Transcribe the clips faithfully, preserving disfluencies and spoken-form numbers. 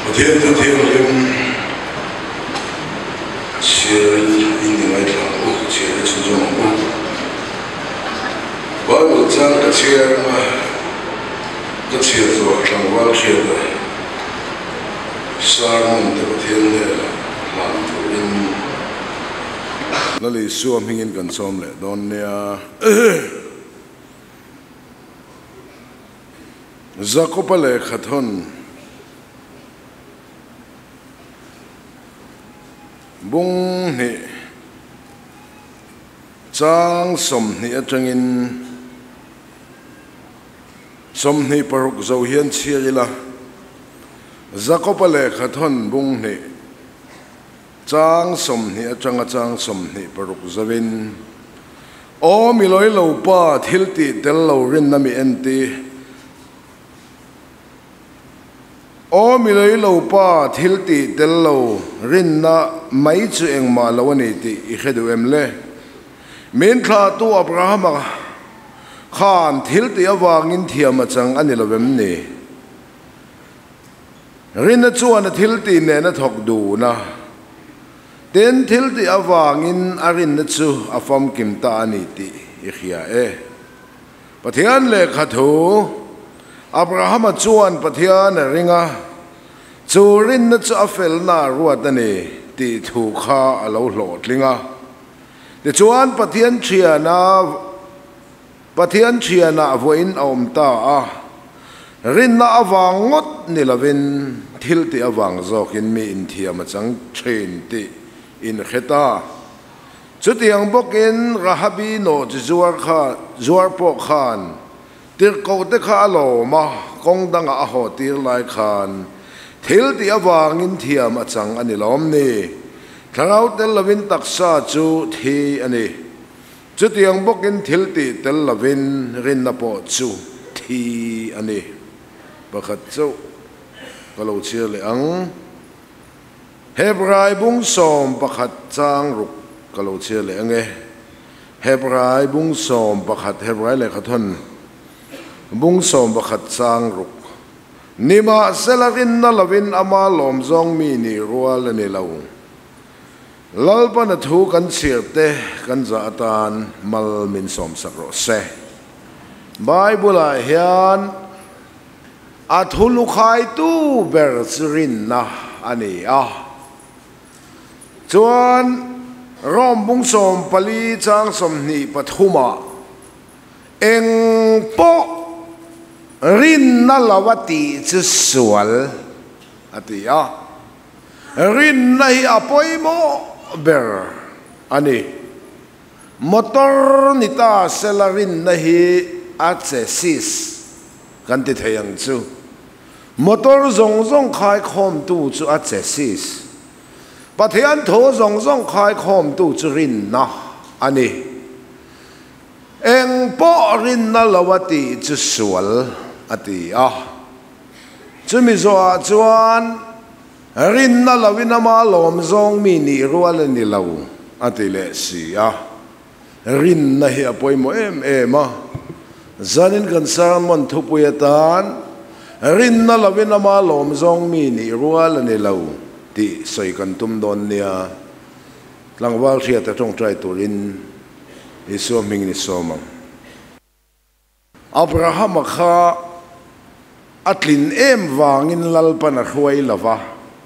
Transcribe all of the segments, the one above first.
天的天人，切印尼来讲，切出这种，我有这样的切嘛，这切做上我切的，沙门的天的蓝图因，那里说明因跟上了，当年。Zakopale khathon bung ni chang som ni atangin som ni paruk zo hian chiarila Zakopale khathon bung ni chang som ni atanga chang som ni paruk zawin o miloi lo pa thilti tel lo rin na mi enti o miloi lo pa thilti tel lo rin na mai chu eng ma lo ni ti I khedu em le min thla tu Abraham khan thilti awangin thiam achang ani lo vem ni rin na chuan thilti ne na thok du na ten thilti awangin arin na chu afam kim ta ani ti I khia e pathian le khathu Abraham chuan pathian ringa churin na chu afel na ruat ani ti thu kha alo hlot linga de chuan pathian thiana pathian thiana voin om ta a rin na awangot ni lovin thil ti awang zok in mi in thiam chang train ti in kheta chutiang bokin rahabi no zuar kha zuar po khan tir ko te kha lo ma kong dang a ho tir lai khan thil ti awangin thiam achang ani lom ni tharau tel lovin taksa chu thi ani chu tiang bokin thil ti tel lovin rin na po chu thi ani pakhat chu kalo chia le ang hebrai bung som pakhat chang ruk kalo chia le ange hebrai bung som pakhat hebrai le khathon bung som bakhat chang ruk nima selarin na lovin ama lom zong mi ni rual ni lo lalpa na thu kan sirte kan za atan mal min som sakro se bible a hian athulu khai tu ber sirin na ani a chuan rom bung som pali chang som ni pathuma eng po rin na lawati chu sual atia rin na hi apoi mo ber ani motor nita selarin na hi accessis kan ti thayang chu motor zong zong khai khom tu chu accessis pathian tho zong zong khai khom tu chu rin na ani eng po rin na lawati chu sual ati ah chumi zo a chuan rin na lawin ama lom zong mi ni rual ni lo ati le si a rin na hi apoi mo em em a zanin kan sarmon thupuyatan rin na lawin ama lom zong mi ni rual ni lo ti soi kan tum don nia langwal thia ta tong trai turin iso ming ni somang Abraham kha atlin em wangin lalpan a hruai lova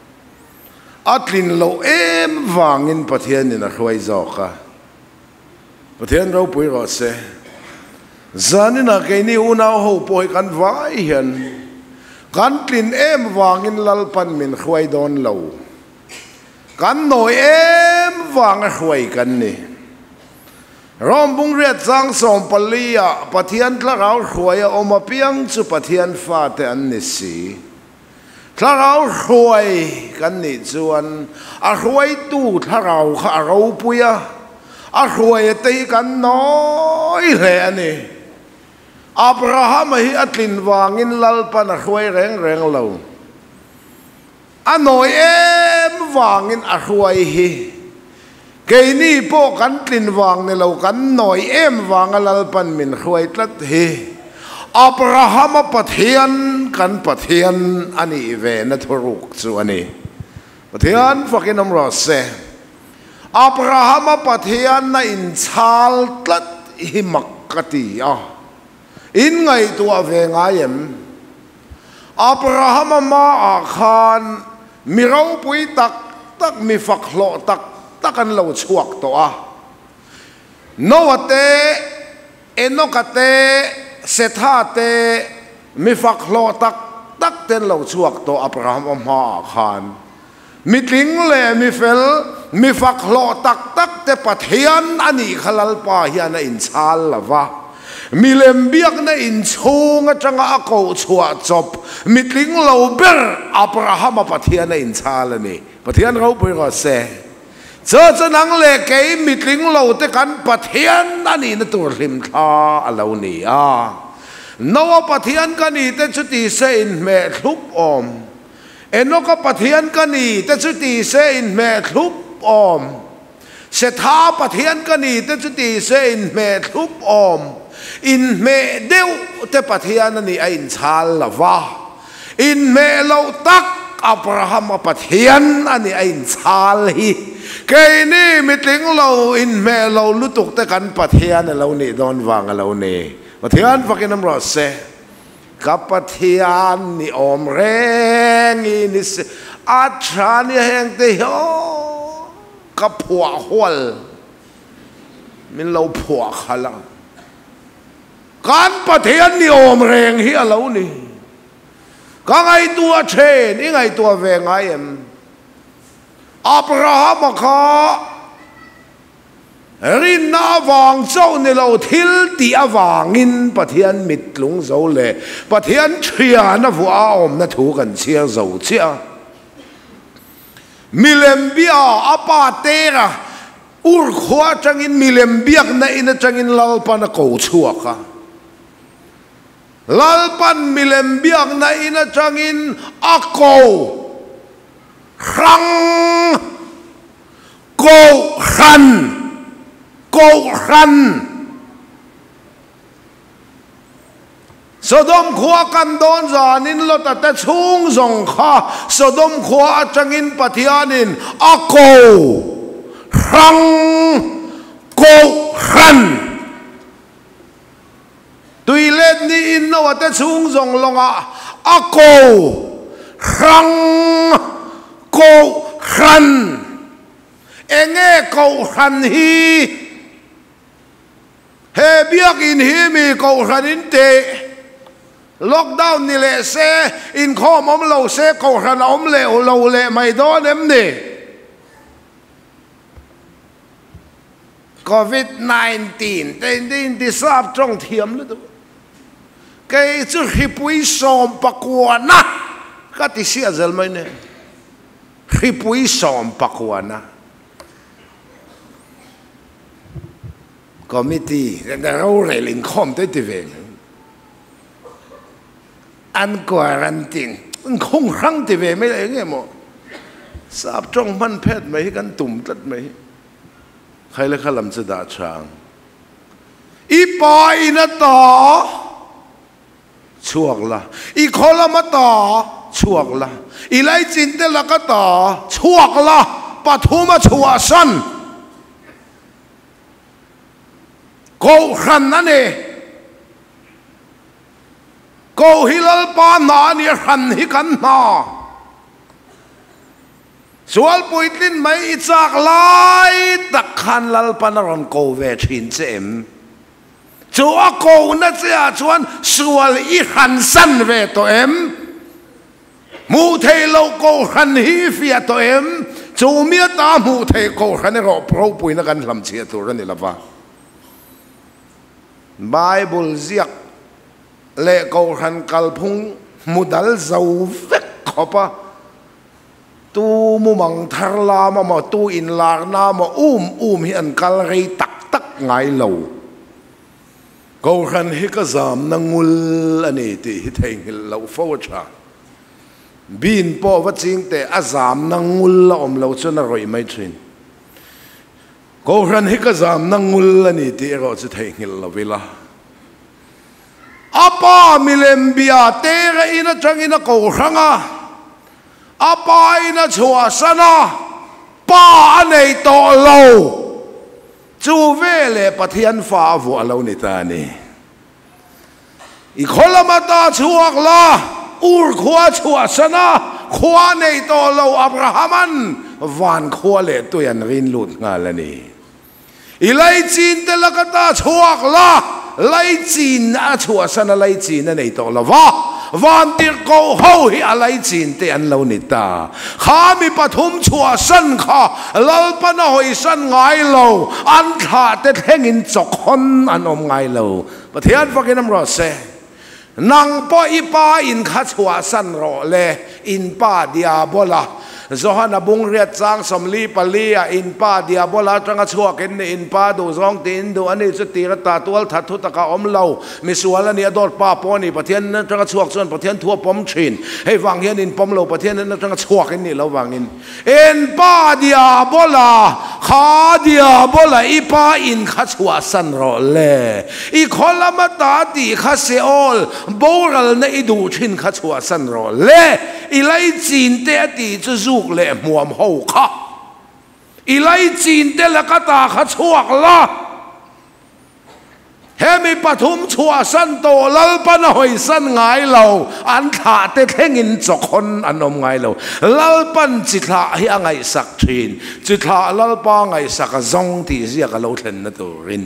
atlin lo em wangin pathian in a hruai zawka pathian ro pui ro se zanina keini una ho poi kan vai hian kan tlin em wangin lalpan min hruai don lo kan noi em wang a hruai kan ni rom bung riat chang som palia pathian tlarau hruai oma piang chu pathian fa te an ni si tlarau hruai kan ni chuan a hruai tu tlarau kha ro puya a hruai te kan noi le ani Abraham hi atlin wangin lalpan a hruai reng reng lo a noi em wangin a hruai hi cái ni po kan tlin wang ne lo kan noi em wang alalpan min hruai tlat hi Abraham pathian kan pathian ani ve na thuruk chu ani pathian fakin amro se Abraham pathian na in chal tlat himakati a in ngai tua ve ngayem Abraham ma akhan mirau pui tak tak mi fakhlo tak takan lo chuak to a Noate enokate sethate mi fakhlo tak tak ten lo chuak to Abraham ma khan mitling le mi fel mi fakhlo tak tak te pathian ani khalal pa hian in chal lawa milem biak na in chunga changa ako chua chop mitling lo ber Abraham pathian in chal ani pathian ro pui ro se cho cho nang le ke mitling lo te kan pathian ani na tur him tha alo ni a no pathian kan ni te chuti se in me thup om eno ka pathian kan ni te chuti se in me thup om se tha pathian kan ni te chuti se in me thup om in me deu te pathian ani a in chal lawa in me lo tak Abraham pathian ani a in chal hi cái ni mitling lo in me lo lutuk te kan pathian lo ni don wang lo ni pathian fakin am ro se ka pathian ni om reng ni se atra ni heng te ho ka phua hol min lo phua khala kan pathian ni om reng hi lo ni ka ngai tua the ni ngai tua ve ngai em Abraham kha rin na wang zo ni lo thil ti awangin pathian mitlung zo le pathian thria na vua om na thu kan chia zo chia milem bia apa tera ur khwa changin milem biak na ina changin lalpan ko chuaka lalpan milem biak na ina changin ako rang go ran go ran Sodom khua kan don zanin lo ta ta chung zong kha Sodom khua changin pathianin ako rang go ran tuilet ni in no ta chung zong longa ako rang go ran enge go ran hi he biak in hi mi go ran in te lockdown ni le se in khom om lo se go ran om le lo le mai don em ni covid nineteen ten din di sap trong thiam le cái chu hi pui som pakwana ka ti sia zel mai ne hi pui som pakwana committee da ro re ling khom te ti ve an quarantine không răng ti ve mai le nge mo sap trong man phet mai kan tum tat mai khai le khalam cha da chang i pai na to chuak la i khola ma to chuak la i lai chin te la ka to chuak la pathuma chua san ko khan na ne ko hilal pa na ni khan hi kan na sual puitlin mai chak lai tak khan lal panaron ko ve thin chem chu a ko na cha chuan sual i khan san ve to em mu thei lo ko khan hi fia to em chu mi ta mu thei ko khan ro pro pui na kan lam chia tur ni lava Bible ziak le ko khan kalphung mudal zau vek khopa tu mu mang thar la ma ma tu in lar na ma um um hi an kal rei tak tak ngai lo ko khan hi ka zam na ngul ani ti hi theng lo fo cha bin po wa ching te azam na ngul la om lo chuna roi mai thin ko khan hi ka zam na ngul ani ti ro chu theng lo vela apa milem bia tere ina chang ina ko ranga apa ina chua sana pa anei to lo chu vele pathian fa vu alo ni ta ni i kholamata chuak la ur khwa chua sana khwa nei to lo abrahaman van khwa le tu yan rin lut nga la ni i lai chin te lakata chuak la lai chin a chua sana lai chin na nei to lo wa van tir ko ho hi a lai chin te an lo ni ta kha mi pathum chua san kha lal pa na hoi san ngai lo an kha te thengin chok hon an om ngai lo pathian fakin am ro se nang po ipa in kha chua san ro le in pa diabola Zohan abung riat sang somli palia in pa diabola tanga chuak in in pa do zong tin do ani chu tira ta tual thathu taka omlo misuala ni ador pa poni pathian tanga chuak chon pathian thua pom thin hei wang hian in pom lo pathian tanga chuak in ni lo wangin in pa diabola kha diabola ipa in kha chua san ro le i kholama ta ti kha seol boral na i du thin kha chua san ro le i lai chin te ti chu zu le muam ho kha i lai chin te la ka ta kha chuak la hemi pathum chua san to lal pan hoi san ngai lo an tha te thengin chokhon anom ngai lo lal pan chi tha hi angai sak thin chi tha lal pa ngai sak zong ti zia ka lo thlen na to rin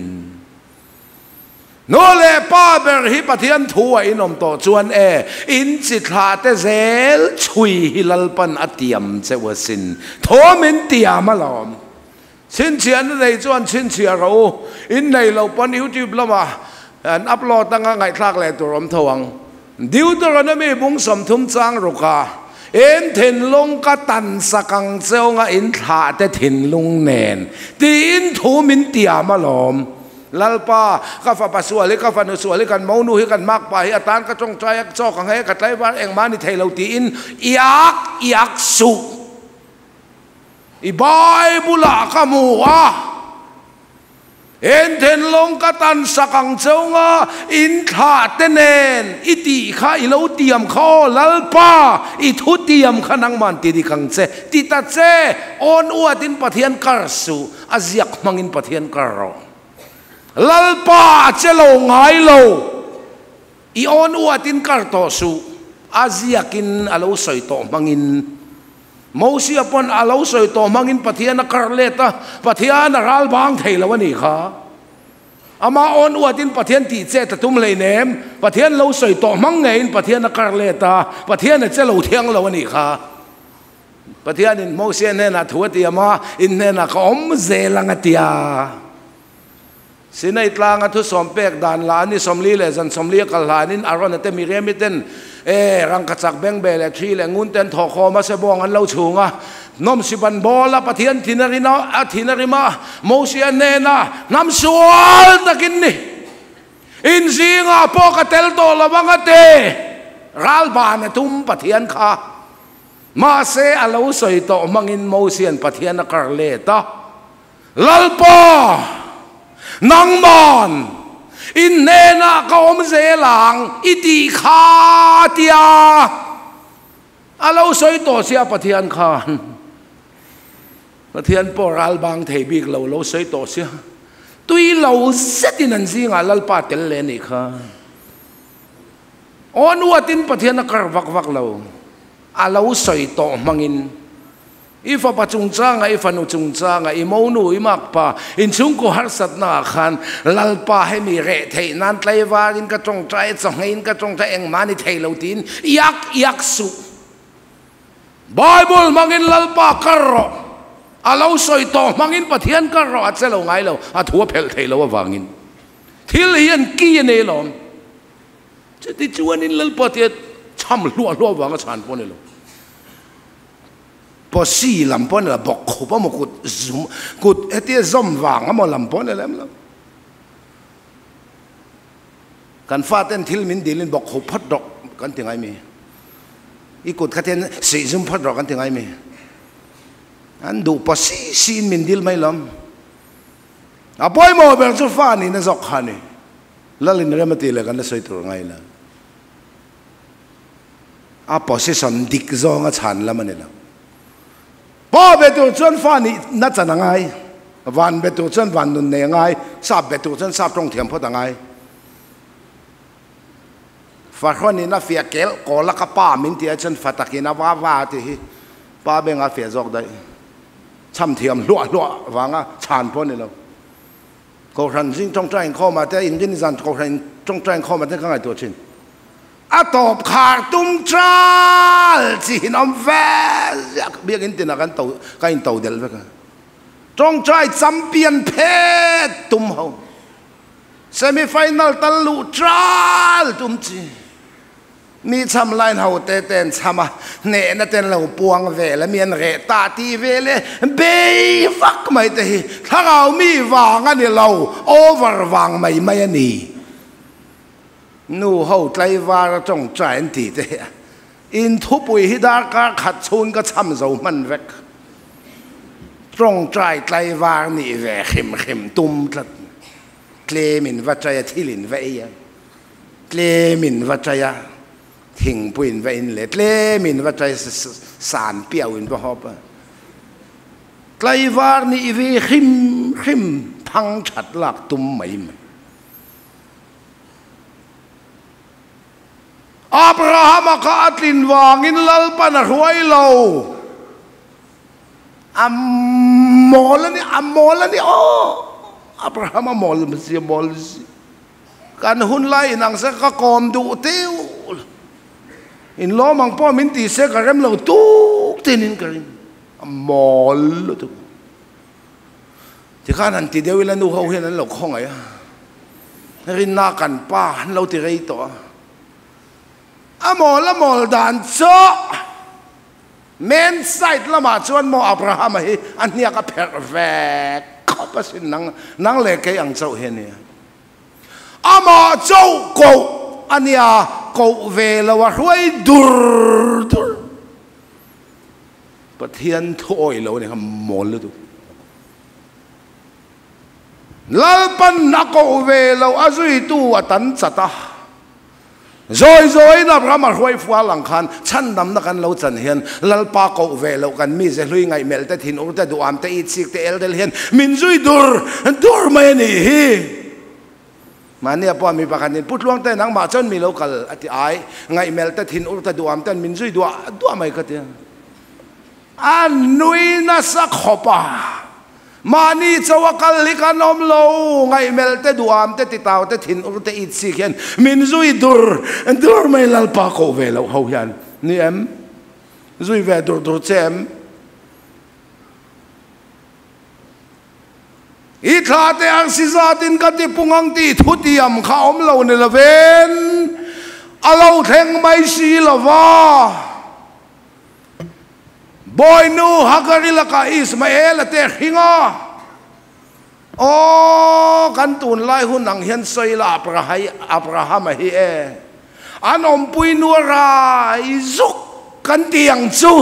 no le pa ber hi pathian thua inom to chuan e in chi thla te zel chui hilal pan atiam che wasin thomin tiam alom sin chian nei chuan sin chia ro in nei lo pan YouTube lama an upload tanga ngai thlak le turom thawang Deuteronomy bung som thum chang ruka em thin long ka tan sakang cheu nga in thla te thin lung nen ti in thomin tiam alom lalpa ka fa pasuali ka fa no suali kan mau nu hi kan mak pa hi atan ka chong chai chok ang he ka tlai war eng mani thelo ti in yak yak su i bible ka mu a en ten long ka tan sakang chonga in tha tenen iti kha i lo tiam kho lalpa i thu tiam khanang man ti di kang che ti ta che on uatin pathian kar su aziak mangin pathian kar lalpa chelo ngai lo i on uatin kar to su aziakin alo soi to mangin mosi upon alo soi to mangin pathian karleta pathian ral bang theilo ani kha ama on uatin pathian ti che ta tum lei nem pathian lo soi to mang ngein pathian karleta pathian chelo thiang lo ani kha pathian in mosi ne na thuati ama in ne na kom zelangatia sinai tlang athu sompek dan la ni somli le zan somli kalanin aron ate mi remiten e rang kachak beng be le thi le ngun ten tho kho ma se bong an lo chunga nom siban bola pathian thinarina a thinarima mosia nena nam sual takin ni in zinga po ka tel to lawanga te ral ban tum pathian kha ma se alo soi to mangin mosian pathian karleta lalpa nang man in nena ka om zelang iti kha tia alo soi to sia pathian khan pathian poral bang thei bik lo lo soi to sia tui lo setin an zinga lalpa tel le ni kha on watin pathian kar vak vak lo alo soi to mangin ifa pachung changa ifa nu chung changa imonu imak pa in chung ko har sat na khan lalpa he mi re thei nan tlai wa in ka chong trai chong in ka chong trai eng mani thei lo tin yak yak su bible mangin lalpa karro alo soi to mangin pathian karro achelo ngai lo a thua phel thei lo wangin thil hian ki ne lom cheti chuan in lalpa te cham lua lua wanga chan pon lo po si lampon la bok khopa mo kut zum kut etia zom wang amo lampon la lam kan faten thil min dilin bok khop phat dok kan tingai mi i kut khaten si zum phat dok kan tingai mi an du po si sin min dil mai lam apoi mo ber chu fa ni na zok khani lalin remati le kan soi tur ngai la a possession dik zonga chan lamanela po betu chon fani na chanangai van betu chon van nun ne ngai sap betu chon sap tong thiam pho tangai fa khoni na fia kel ko la ka pa min ti chen fatakina wa wa ti hi pa be nga fia jok dai cham thiam lua lua wanga chan pho ni lo ko ran jing tong trai kho ma te in jin zan ko ran tong trai kho ma te ka ngai to chin a top khar tum tral chi nom ve yak biak in tin kan to ka in to del ve ka tong trai champion phe tum ho semi final tal lu tral tum chi mi cham line ho te ten chama ne na ten lo puang ve la mien re ta ti ve le be fak mai te hi thangau mi wang ani lo over wang mai mai ani nu ho tlai war tong trai an ti te in thu pui hi dar ka khat chun ka cham zo man vek tong trai tlai war ni ve khim khim tum tlat klemin va trai thilin ve ya klemin va trai thing puin ve in le klemin va trai san piao in ba hop tlai war ni ve khim khim phang that lak tum mai Abraham ka atlin wangin lalpan ruai lo amolani amolani oh Abraham amol mesti amol kan hun lai nang se ka kom du teu in lo mang po min ti se ka rem lo tu tinin karin amol tu ti kan an ti dewi la nu ho hian an lo khong ai rin na kan pa lo ti rei to amol amol dan cho men side lama chuan mo Abraham hi an nia ka perfect kapasin nang nang le ke ang chau he ni ama chau ko ania ko ve lo wa ruai dur dur pathian thoi lo ni ham mol lu lalpan na ko ve lo azui tu atan chata rồi rồi na Abraham ruai fuwa lang khan chan dam na kan lo chan hian lalpa ko ve lo kan mi ze hlui ngai mel te thin ur te du am te i chik te el del hian min zui dur dur mai ni hi mani apa mi pakanin putluang te nang ma chon mi local ati ai ngai mel te thin ur te du am ten min zui du du mai ka te anui na sa khopa mani chawakal likanom lo ngai mel te duam te titaw te thin ur te it si hian min zui dur dur mai lalpa ko ve lo ho hian ni em zui ve dur dur chem i thla te ang si zatin ka ti pungang ti thuti am kha om lo ne la ven alo theng mai si lova boy nu hagarila ka Ismael te hinga o kan tun lai hun ang hian soi la Abraham Abraham hi e anom pui nu ra izuk kan tiang chu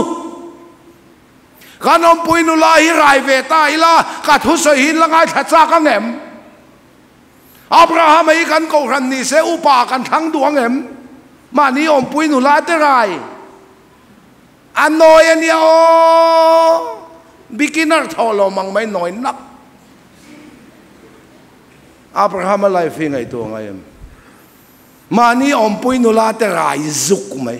kanom pui nu la hi rai ve ta ila ka thu so hin la ngai tha cha ka ngem Abraham hi kan ko ran ni se upa kan thang duang em ma ni om pui nu la te rai anoy ani o beginner tholo mang mai noi nak Abraham lai fi ngai tu ngai em mani om pui nu la te rai zuk mai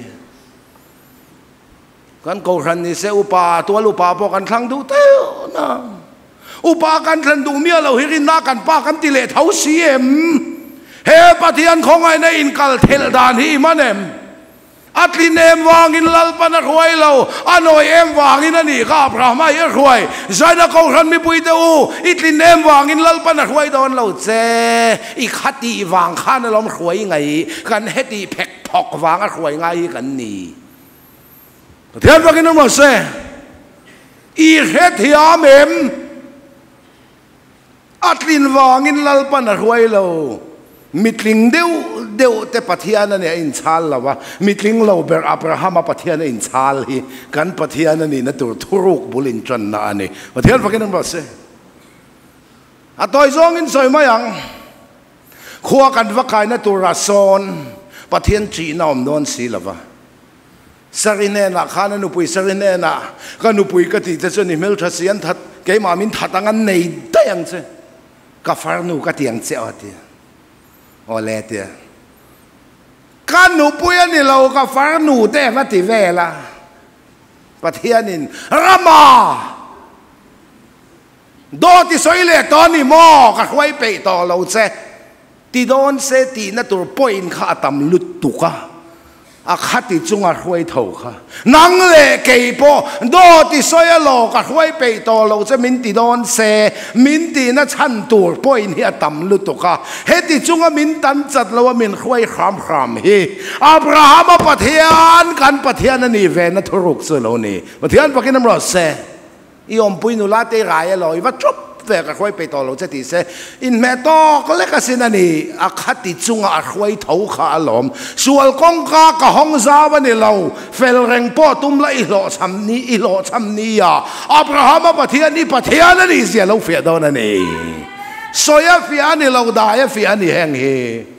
kan ko ran ni se upa to lu pa po kan thlang du te na upa kan thlan du mi lo hirin na kan pa kan ti le thau si em he pathian khong ai na in kal thel dan hi manem atlin em wangin lalpan ruai lo anoi em wangin ani ka Abraham ai ruai zaina ko ran mi pui te u itlin em wangin lalpan ruai don lo che i khati wang khan lom ruai ngai kan heti phek phok wang ruai ngai kan ni thian wangin mo se i het hiam em atlin wangin lalpan ruai lo mitling deu deu te pathian ani in chal lawa mitling lo ber Abraham pathian in chal hi kan pathian ani na tur thuruk bulin tran na ani pathian fakin ba se atoi zong in soi mayang khua kan vakai na tura son pathian chi na om non si lava sarine na khana nu pui sarine na ka nu pui ka ti te choni mel thasian that ke ma min thatangan nei dayang che ka farnu ka tiang che ati ole te ka nu pui ani lo ka farnu te va ti vela pathianin rama do ti soile to ni mo ka khwai pe to lo che ti don se ti na tur point kha tam lut tu ka a khati chunga khwai tho kha nang le ke po do ti soya lo ka khwai pe to lo che min ti don se min ti na chan tur point hi tam lut tu ka he ti chunga min tan chat lo min khwai kham kham hi Abraham pathian kan pathian ani ve na thuruk so lo ni pathian pakinam ro se i om pui nu la te rai lo i va trop ve ka khoi pe to lo che ti se in me to ko le ka sin ani a khati chunga a khoi thau kha lom sual kong ka ka hong za wa ni lo fel reng po tum la i lo cham ni i lo cham ni ya Abraham pathian ni pathian ani sia lo fe do na ni soya fi ani lo da ya fi ani heng he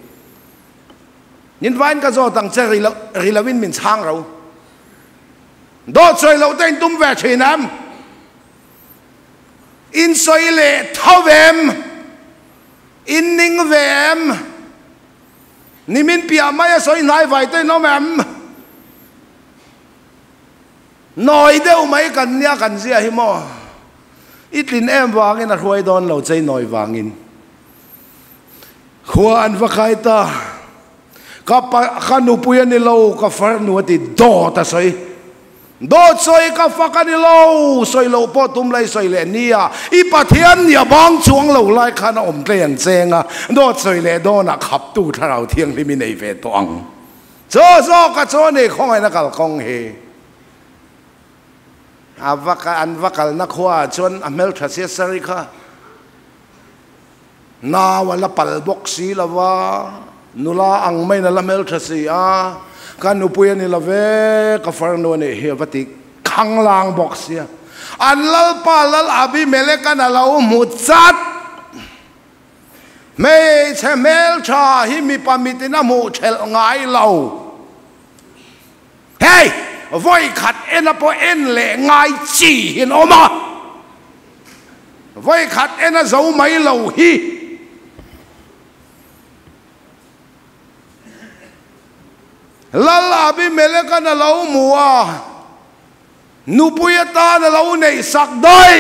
nin vain ka zo tang che ri lo ri lawin min chang ro do choi lo ten tum ve chinam in soile thovem in ning vem nimin pia mai soi nai vai te no mem noi deu mai kan nia kan sia hi mo itlin em wangin a huai don lo chei noi wangin khuan va khai ta ka khanu puya ni lo ka far nu ti do ta soi do soi ka fakani lo soi lo po tum lai soi le nia i pathian nia bang chuang lo lai khana om tleng chenga do soi le do na khap tu tharau thiang li mi nei ve to ang zo zo ka cho ne khong ai na kal kong he avaka an vakal na khwa chon amel thase sari kha na wala pal boxi lawa nula ang mai na lamel thasi a kan upuya ni lave ka farno ne he vati khanglang box ya an lal pa lal abi meleka na lau muchat me chemel cha hi mi pamitina mu chel ngai lau hey voi khat en po en le ngai chi hin oma voi khat en a zo mai lau hi lala bi meleka na lau mua nupuya ta na lau nei sak doi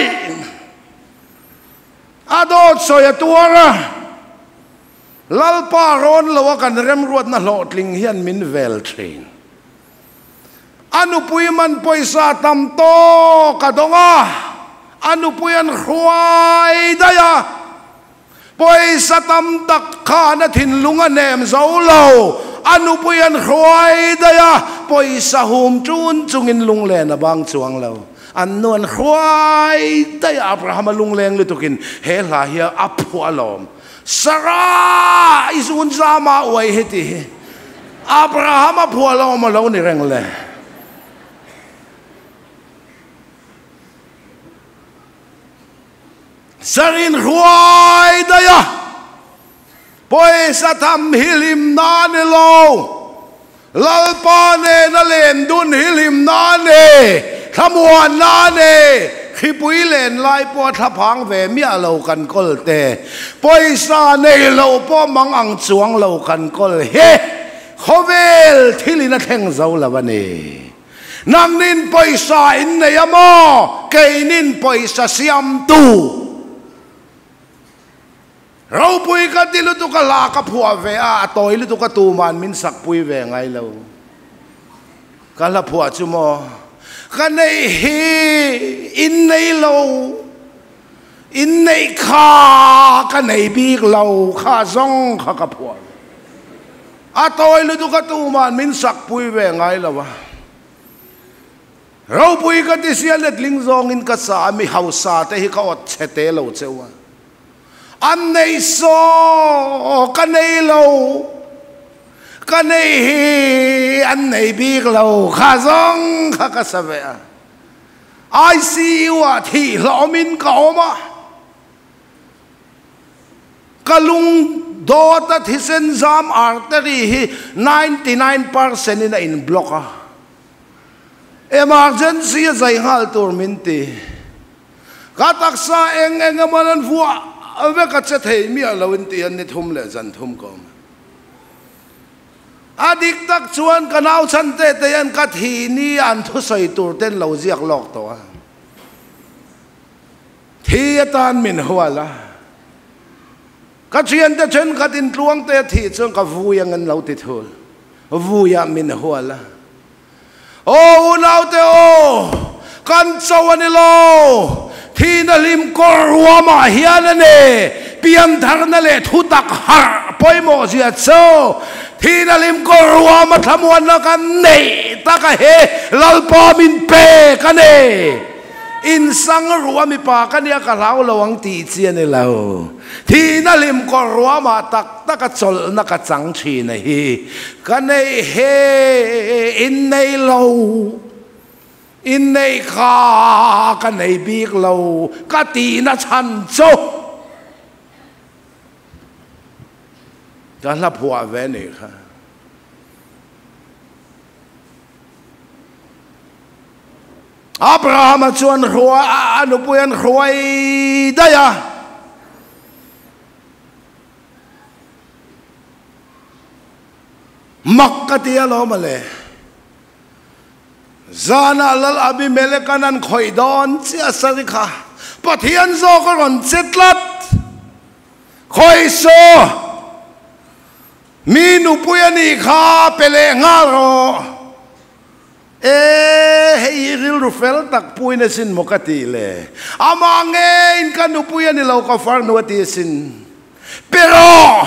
adot soya tuara lal pa ron lawa kan rem ruat na lotling hian min vel train anu pui man poisa tam to kadonga anu puyan khwai daya poisa tam tak khana thin lunga nem zo lo anu puyan khwai daya poisa hum chun chungin lung le na bang chuang lo an non khwai daya Abraham lung leng lu tukin he la hia aphu alom Sara isun zama oi heti Abraham aphu alom lo ni reng le sarin khwai daya poisa tham hilim na ne lo lalpa ne na len dun hilim na ne thamuan na ne khipui len lai po thapang ve mi alo kan kol te poisa ne lo po mang ang chuang lo kan kol he khovel thilina theng zo lawani nang nin poisa in ne amo keinin poisa siam tu rau pui ka dilu tu ka la ka phua ve a toi lu tu ka tu man min sak pui ve ngai lo ka la phua chu mo ka nei hi in nei lo in nei kha ka nei bi lo kha zong kha ka phua a toi lu tu ka tu man min sak pui ve ngai lo wa rau pui ka ti sia let ling zong in ka sa mi hausa te hi ka ot chete lo chewa an nei so ka nei lo ka nei hi an nei bi lo kha zong kha ka sa ve ai si wa thi lo min ka oma ka lung do ta thisen zam artery hi ninety-nine percent in in block a emergency zai hal tur minti kataksa eng eng amanan vua ave ka che thei mi alawin ti an ni thum le zan thum kom adik tak chuan kanau chan te te an ka thi ni an thu sai tur ten lo ziak lok to a thi atan min huala ka chian te chen ka tin tluang te thi chung ka vuyang an lo ti thul vuya min huala o nau te o kan chawani lo thi na lim korwa ma hian ane piam thar na le thu tak har poimo zia cho thi na lim korwa ma thamuan na kan nei ta ka he lalpa min pe ka ne in sang ruwa mi pa ka nia ka lau lawang ti chian ni lo thi na lim korwa ma tak ta ka chol na ka chang chi na hi ka nei he in nei lo in nei kha ka nei bik lo ka ti na chan cho ta la phua ve nei kha Abraham chuan ruwa anu puyan ruwai daya makkati alo male zana lal abi melekanan khoidon chi asarika pathian zo ko ron chetlat khoiso minu puyani kha pele ngaro eh hei ril rufel tak puina sin mokati le amange in kanu puyani lo ka far no ti sin pero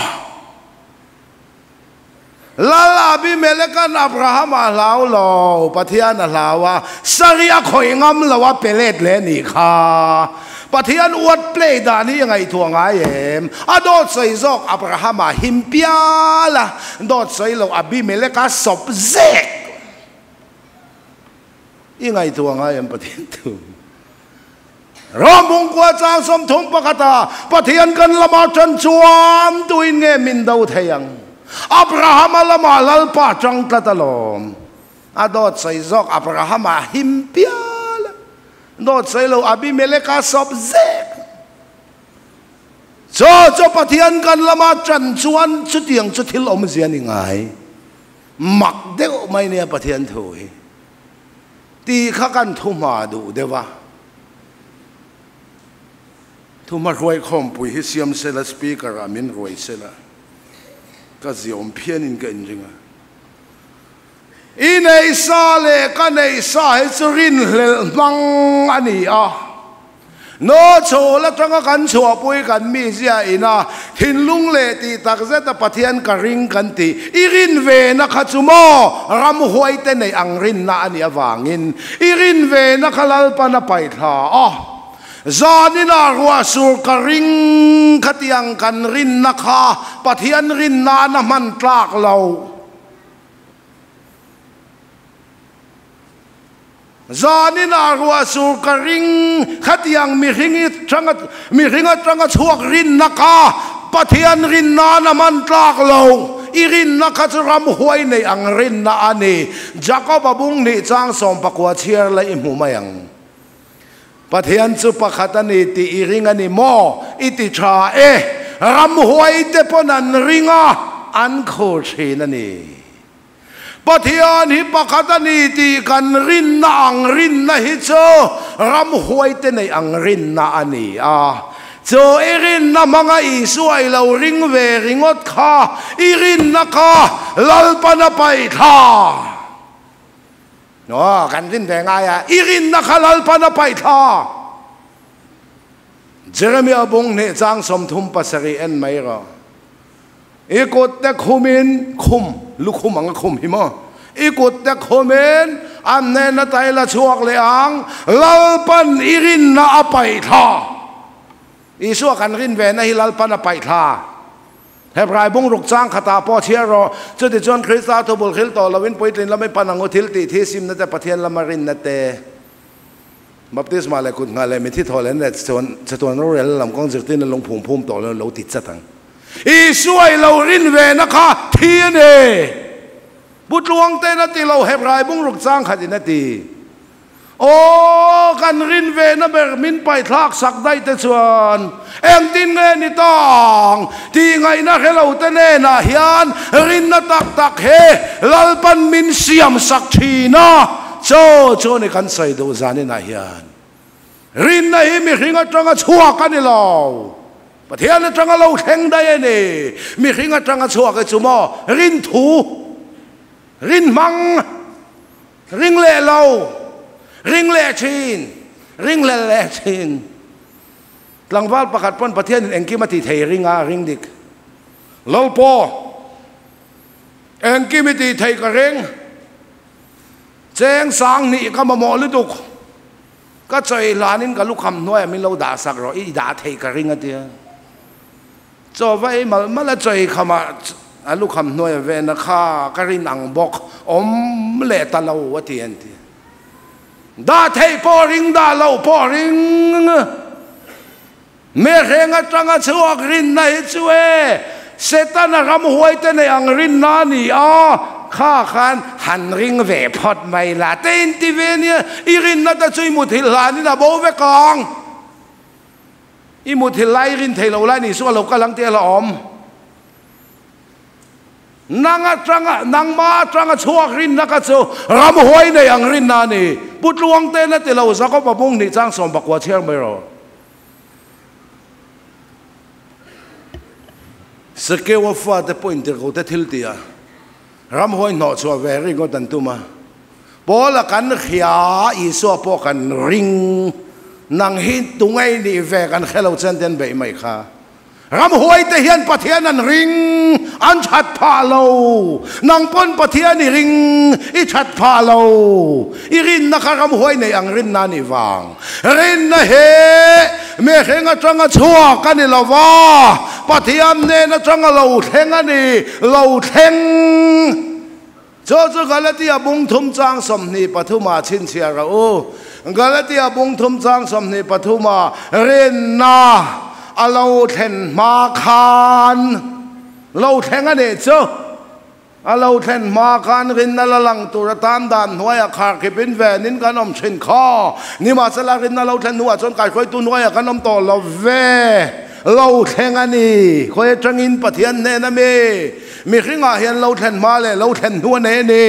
lala bi melekan Abraham alaw lo pathian alawa saria khoi ngam lawa pelet le ni kha pathian uat play da ni ngai thua ngai em adot sai zok Abraham himpiala dot sai lo abi meleka sop zek ingai thua ngai em pathian tu Ramong kwa chang som thum pakata pathian kan lama chan chuam tuin nge min dau thayang Abraham alama lalpa chang tatalom adot sai zok Abraham himpial dot sai lo Abimeleka sop zek cho cho pathian kan lama chan chuan chutiang chuthil om zian ingai mak de mai ne pathian thui ti kha kan thuma du dewa thuma roi khom pui hi siam sela speaker amin roi sela ka ziom phian in ka injinga inei sa le ka nei sa he churin hlel mang ani a no cho la tanga kan chua pui kan mi zia ina thinlung le ti tak zeta pathian ka ring kan ti irin ve na khachumo ram huai te nei angrin na ani awangin irin ve na khalal pa na pai tha a zanina ruwa sur ka ring khatiang kan rin na kha pathian rin na na man tlak lo zanina ruwa sur ka ring khatiang mi ringi changat mi ringa changa chuak rin na kha pathian rin na na man tlak lo irin na kha ram huai nei ang rin na ani Jacob abung ni chang som pakwa chiar la imu mayang pathian chu pakhatani ti iringani mo iti tha e ram huai te ponan ringa an kho thinani pathian hi pakhatani ti kan rin na ang rin na hi cho ram huai te nei ang rin na ani a cho irin na mga isuai lo ring ve ringot kha irin na kha lalpa na pai tha no kan rin ve nga ya irin na kha lalpa na pai tha Jeremiah bong ne chang som thum pasari en mai ro ikot te khumin khum lukhum ang khum hima ikot te khumin an ne na tai la chuak le ang lalpan irin na apai tha isu kan rin ve na hilalpan apai tha hebrai bong ruk chang khata po chiaro chu ti chon Krista to bol khil to lawin poitlin lamai panango thil ti thi sim na te pathian lamarin na te baptisma le kut ngale mi thi tholen le chon chaton rel lam kong jirtin long phum phum to lo ti chatang i suai lo rin ve na kha thi ne but luang te na ti lo heb rai bung ruk chang khat in ti o kan rin ve na ber min pai thak sak dai te chuan em tin nge ni tong ti ngai na hello te ne na hian rin na tak tak he lalpan min siam sak thi na cho cho ne kan sai do zani na hian rin na hi mi hinga tanga chua kan ni lo pathian na tanga lo theng dai ni mi hinga tanga chua ka chumo rin thu rin mang ring le lo ring le chin ring le le chin tlangwal pakhat pon pathian engki mati thei ringa ring dik lo po engki mati thei ka ring cheng sang ni ka mo lu duk ka choi lanin ka lu kham noi min lo da sak ro i da thei ka ring atia cho vai mal mal choi khama alu kham noi ve na kha ka rin ang bok om le ta lo wa tian ti da thei po ring da lo po ring me renga tanga chuak rin na hi chue setan ram huai te ne ang rin na ni a kha khan han ring ve phot mai la ten ti ve nia i rin na ta chui mu thil la ni na bo ve kang i mu thil lai rin thei lo la ni su lo ka lang te la om nanga tranga nang ma tranga chuak rin na ka chu ram huai nei ang rin na ni put luang te na te lo za ko pa bung ni chang som bakwa cher mai ro sake wa fa te point ko te thil tia ram huai no chu ve ri go tan tu ma bola kan khia i so po kan ring nang hin tungai ni ve kan khelo chen ten be mai kha ram huai te hian pathian an ring an chat pha lo nang pon pathian ni ring i chat pha lo i rin na kha ram huai nei ang rin na ni wang rin na he me henga changa chua ka ni lo wa pathian ne na changa lo theng ani lo theng cho cho galatia bung thum chang som ni pathuma chin chia ra o galatia bung thum chang som ni pathuma rin na alo then ma khan lo theng ane cho alo then ma khan rin na la lang tu ra tan dan noya khar ke bin ve nin kan om chin kha ni ma sala rin na lo then nuwa chon kai khoi tu noya kan om to lo ve lo theng ani khoi tangin pathian ne na me mi khinga hian lo then ma le lo then nu ne ni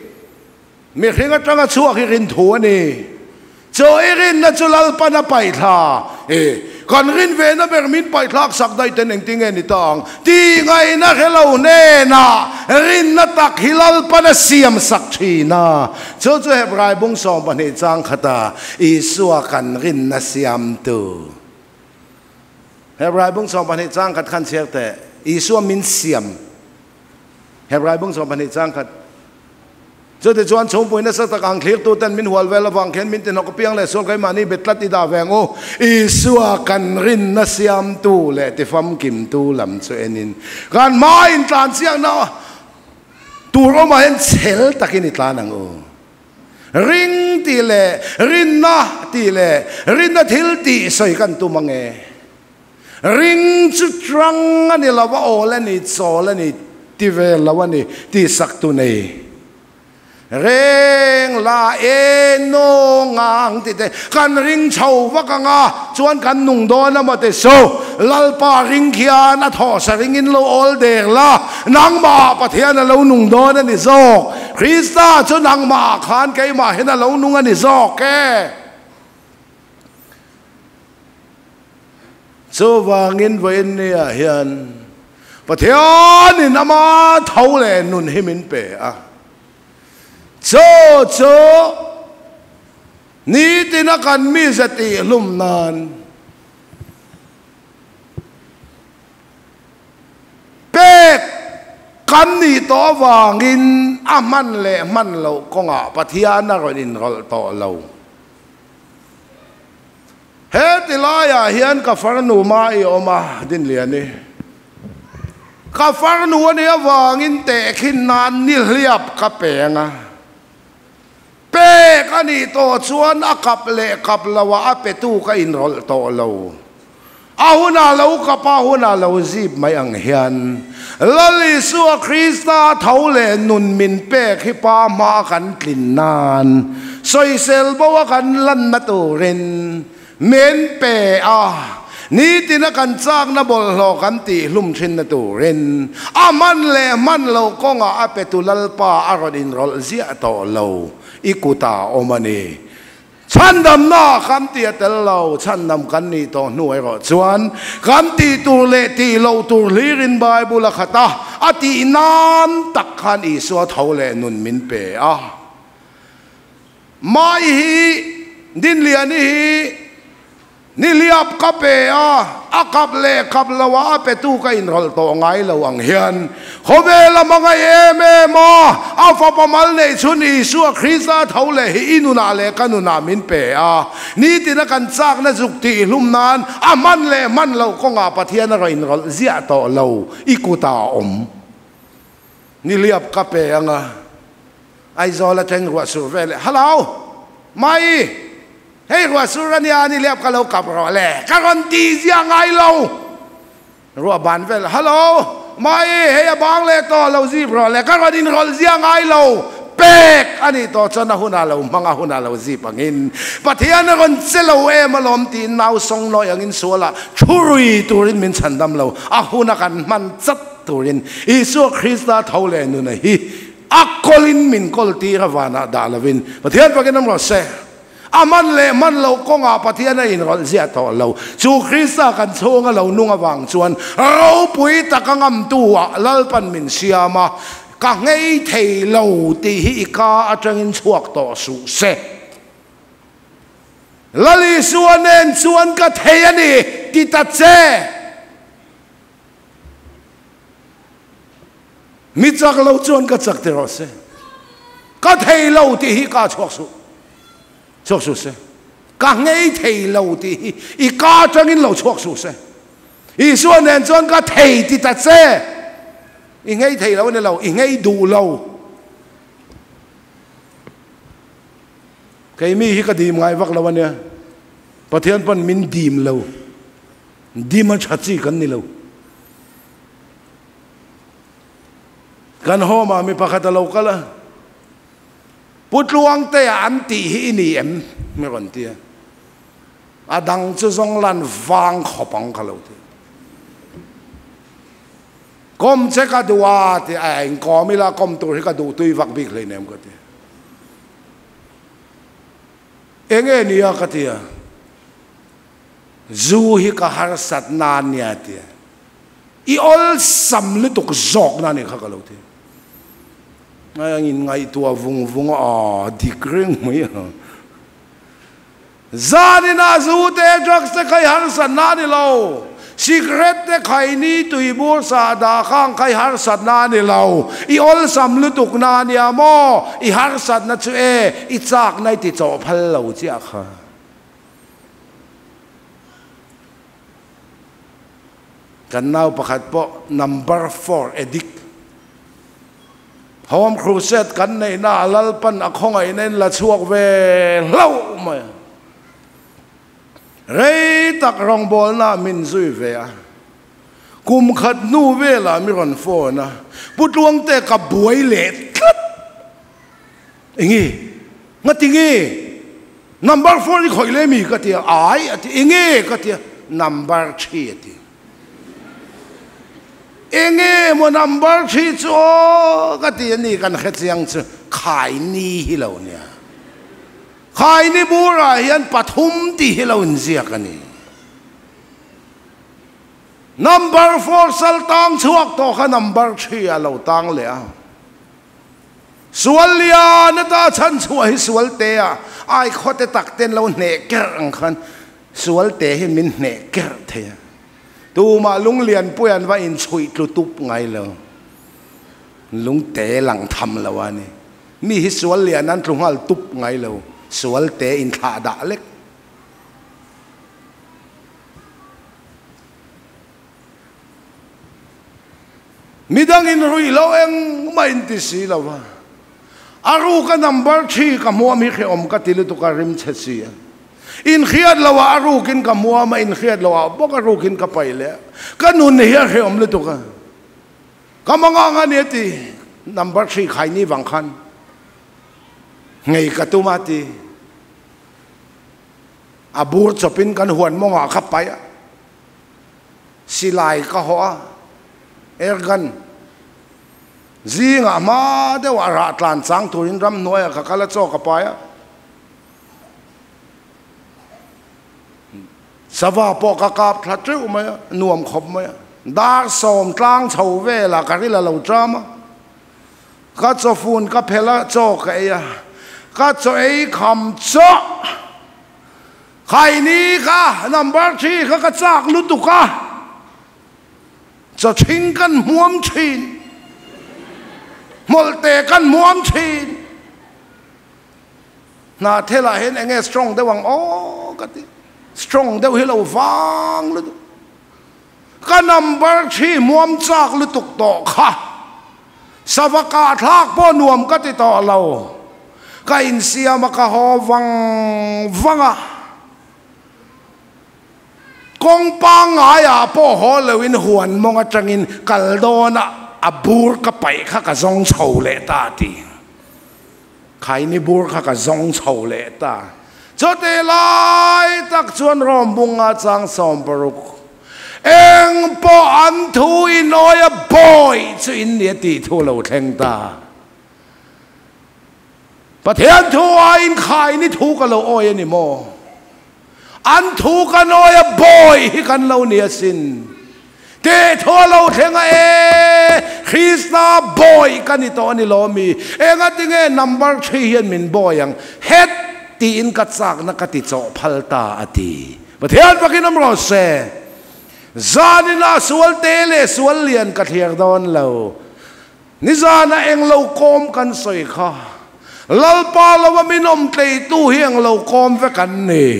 mi khinga tanga chuak hi rin thu ani cho irin na chulal pa na pai tha e kan rin ve na ber min pai thak sak dai ten eng ting ni tang ti ngai na hello ne na rin na tak hilal pa na siam sak thi na cho cho hebrai bung som pa ni chang khata isua kan rin na siam tu hebrai bung som pa ni chang khat khan cher te isua min siam hebrai bung som pa ni chang khat cho te chuan chong poina sa tak ang thlir tu tan min hual vel awang khen min tin ko piang le sol kai mani betlat ida vengo isua kan rin na siam tu le te fam kim tu lam chu enin kan ma in tlan siang na tu ro ma hen chel takin itlan ang o ring ti le rin na ti le rin na thil ti soi kan tu mange ring chu trang ani lawa ol ani chol ani ti vel lawani ti sak tu nei reng la en no ngang ti te kan ring chau wa ka nga chuan kan nung do na ma te so lalpa ring khia na tho sa ring in lo ol der la nang ma pathian na lo nung do na ni zo krista chu nang ma khan kai ma he na lo nung ani zo ke so wangin wen ne hian pathian ni nama thau le nun himin pe a cho cho ni tinakan mi zati lum nan pek kan ni to wangin aman le man lo ko nga pathian na ron in rol to lo he tilaya hian ka farnu ma i oma din liani ka farnu ni awangin te khin nan ni hliap ka penga pe kani to chuan a kap le kap lawa a pe tu ka in rol to lo ahuna lo kapa huna lo zip mai ang hian lali suwa Krista thole nun min pe khi pa ma kan tlin nan soi sel bo kan lan na turin men pe a ni tina kan chak na bol lo kan ti hlum thin na turin aman le man lo konga apetulal pa arodin rol zia to lo ikuta omani chan dam na kam ti tel lo chan dam kan ni to nuai ro chuan kam ti tur le ti lo tur lirin bible khata ati nam tak khan i so thole nun min pe a mai hi din lian hi ni liap ka pe a akap le kap lawa pe tu ka in rol to ngai lo ang hian khobe la manga eme mo a fa pamal nei chuni su Krista thole hi inuna le kanuna min pe a ni tina kan chak na jukti hlum nan aman le man lo ko nga pathian ro in rol zia to lo ikuta om ni liap ka pe anga ai zola teng ro sur vele hello mai hey ro sur ni ani liap ka lo kap ro le karon ti zia ngai lo ro ban vel hello mai hey bang le to lo zi bro le karon in rol zia ngai lo pek ani to chana huna lo manga huna lo zi pangin pathian ron selo e malom ti nau song lo yang in sola churi turin min chandam lo a huna kan man chat turin isu Krista thole nu na hi akolin min kol ti ravana dalavin pathian paginam ro se aman le man lo ko nga pathian in rol zia to lo chu Krista kan chonga lo nunga wang chuan ro pui takangam tuwa lalpan min siama ka ngei thei lo ti hi ka atangin chuak to su se lali suanen chuan ka thei ani ti ta che mi chak lo chuan ka chak te ro se ka thei lo ti hi ka chuak su chuak su se ka ngei thei lo ti hi i ka atangin lo chuak su se i suanen chuan ka thei ti ta che i ngay thầy lâu này lâu i ngay đủ lâu cái mi hi cái dim ngay vak lâu này bắt thiên pan min dim lâu dim mà chặt chi cần ni lâu kan ho mà mi pakhat lâu cả la put luang te an ti hi ni em mi kon ti a dang chu zong lan vang khopang ka lâu ti com che ka duwa ti ai ko mi la com tu ka du tui vak bik le nem ko ti enge ni ya ka ti ya zu hi ka har sat na nia ti i ol sam le tuk zok na ni kha ka lo ti ngai ngin ngai tua vung vung a dikring mai ha zani na zu te drugs te kai har sat na ni lo secret te khai ni tui bur sa da khang khai har sat na ni lo i ol sam lu tuk na nia mo i har sat na chu e i chak nai ti cho phal lo chia kha kan nau pakhat po number four edik home crusade kan nei na lalpan akhong ai nen la chuak ve lo mai rei tak rong bol na min zui ve a kum khat nu ve la mi ron fo na putluang te ka buai le tlat ingi ngati ngi number four ni khoi le mi ka ti ai ati ingi ka ti number three ati ingi mo number three cho ka ti ni kan khet yang chu khai ni hi lo nia khai ni bura hian pathum ti hi lo in zia ka ni number four sal tang chuak to kha number three a lo tang le a sualia na ta chan chua hi sual te a ai khote tak ten lo ne ker ang khan sual te hi min ne ker the tu ma lung lian puan wa in chui tlu tup ngai lo lung te lang tham lo wa ni mi hi sual lian an tlungal tup ngai lo sual te in tha da lek midang in rui lo eng main ti si lo wa aru ka number three ka mo mi khe om ka tilu tu ka rim che si in khiat lawa arukin ka mua ma in khiat lawa bok arukin ka paile kanun hiya he om lutu ka kamanga nga ni ti number three khai ni wang khan ngai ka tumati abur chopin kan huan mo nga khapaya silai ka ho ergan zinga ma de wa ra tlan chang turin ram noya ka kala cho ka paya sava po ka kap thlatru ma nuam khop ma dar som tlang chho ve la ka ri la lo drama ka cho fun ka phela cho ka ya ka cho ei kham cho khai ni ka number three ka ka chak lu tu ka cho thing kan muam thin molte kan muam thin na thela hen enge strong de wang o ka ti strong de hilo wang lu ka number three muam chak lu tuk to kha savaka thak po nuam ka ti to lo ka in siam ka ho wang wanga kong pang aya po ho lewin huan monga changin kaldona abur ka pai kha ka zong chho le ta ti khai ni bur kha ka zong chho le ta chote lai tak chuan rom bunga chang som paruk eng po an thu in oya boy chu in ne ti thu lo thleng ta pathian thu a in khai ni thu ka lo oya ni mo an thu kan oya boy hi kan lo ni asin te thu lo thenga e Krista boy kan ito ni lo mi enga tinge number three hian min boy ang het ti in ka chak na ka ti cho phalta ati pathian pakin am ro se zanina sual tele sual lian ka thiar don lo ni zana eng lo kom kan soi kha lalpa lo minom tlei tu hiang lo kom ve kan ni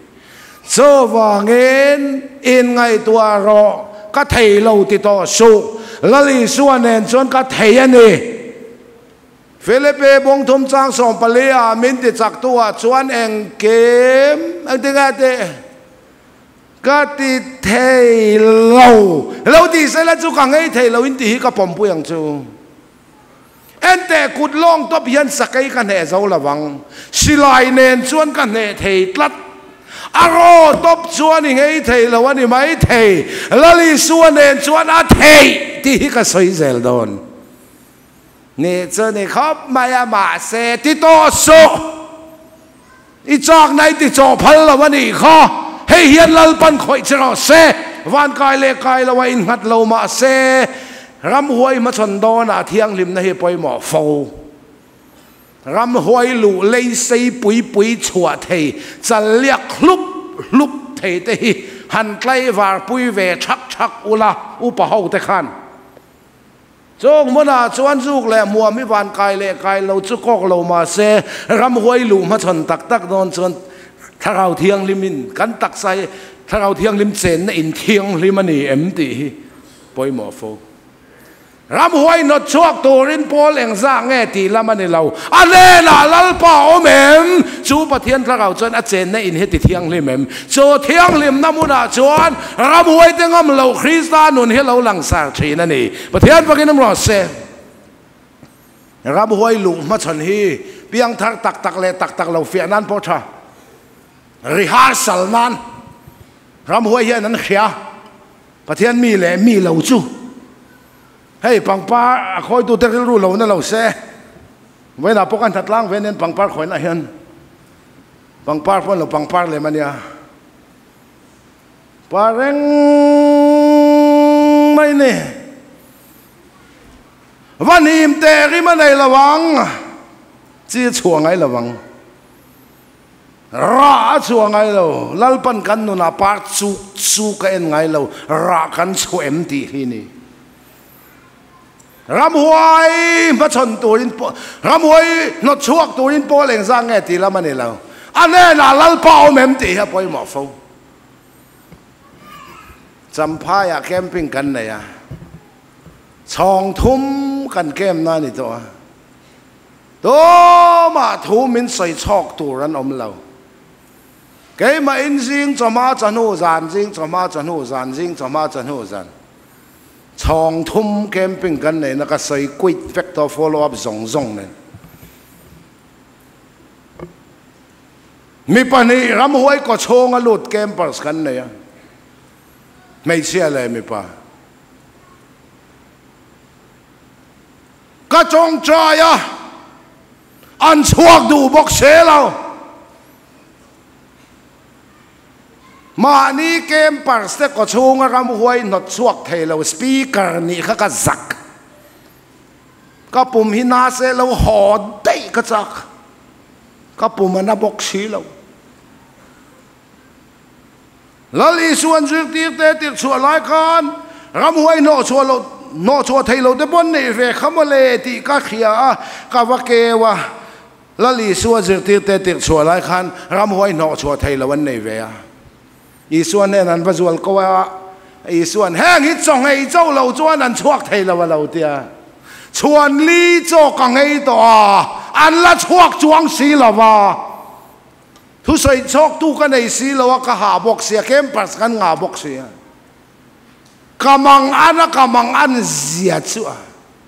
so wangen in ngai tua ro ka thei lo ti to su lali suan en chon ka thei ani Philippe bong thum chang som palia min ti chak tua chuan eng kem ang tinga te ka ti thei lo lo ti se la chu ka ngai thei lo in ti hi ka pom pu yang chu ente kut long top hian sakai kan he zo lawang silai nen chuan kan he thei tlat aro top chuan ni ngei thei lo ani mai thei lali suan nen chuan a thei ti hi ka soi zel don ni chu ni khop maya ma se ti to so i chak nai ti cho phal lo ani kha hei hian lal pan khoi chro se van kai le kai lo in ngat lo ma se ram huai ma chon don a thiang lim na hi poi mo fo ram huai lu lei sei pui pui chua thei chal liak hlup hlup thei te hi han tlai war pui ve thak thak ula upa ho te khan chong mona chuan juk le muam mi van kai le kai lo chu kok lo ma se ram huai lu ma chon tak tak don chon tharau thiang limin kan tak sai tharau thiang lim chen na in thiang limani em ti poi mo fo ram huai no chuak turin pol eng za nge ti lamani lo ale na lalpa omem chu pathian tharau chon a chen na in he ti thiang limem cho thiang lim namuna chuan ram huai tengam lo Krista nun he lo lang sar thina ni pathian pakinam ro se ram huai lu ma chon hi piang thar tak tak le tak tak lo fi nan po tha rehearsal nan ram huai hian an khia pathian mi le mi lo chu hey pangpar khoi tu tel ru lo na lo se ve na pokan thatlang ve nen pangpar khoi na hian pangpar pon lo pangpar le mania pareng mai ne vanim te ri ma nei lawang chi chuang ai lawang ra chuang ai lo lalpan kan nu na par chu chu ka en ngai lo ra kan chu em ti hi ni ram huai ma chon turin po ram huai no chuak turin po leng sang nge ti la mani lo ane na lal pa om em ti ha poi mo fo champha ya camping kan ne ya chong thum kan kem na ni to to ma thu min soi chok tu ran om lo cái mà in riêng cho má chân hồ dàn riêng cho má chân hồ dàn riêng cho má chân hồ dàn chong thum camping cái này nó cái xây quýt vector follow up zong zong này mi pa ni ram huai ko chong a lut campers kan này mấy xe lại mi pa cái chong trai à ăn chuộc đủ bọc xe lâu mà ni campers te ko chong a ram huai not chuộc thei lâu speaker ni kha ka zak ka pum hina se lâu ho dei ka chak ka pum na bok si lâu lali suan zir tir te tir chua lai khan ram huai no chua lo no chua thei lo de bon nei ve khamale ti ka khia ka wa ke wa lali suan zir tir te tir chua lai khan ram huai no chua thei lo wan nei ve a i suan ne nan bazual ko wa i suan hang hi chong ei zo lo chuan an chuak thei lo lo tia chuan li cho ka ngei to an la chuak chuang si lo wa thu soi chok tu ka nei si lo ka ha bok sia campus kan nga bok sia kamang ana kamang an zia chu a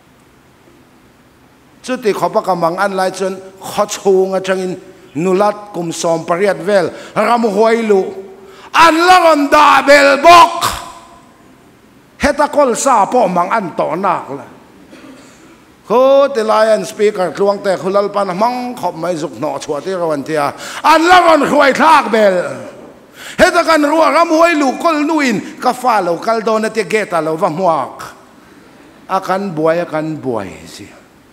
chu ti khopa kamang an lai chun kho chunga changin nulat kum som pariat vel ram huai lu an la ron da bel bok heta kol sa po mang an to nak la ko te lion speaker kluang te khulal pan mang khop mai zuk no chua ti rawan tia an la ron khwai thak bel heta kan ruwa ram huai lu kol nuin ka fa lo kal do na te geta lo va muak akan buai akan buai si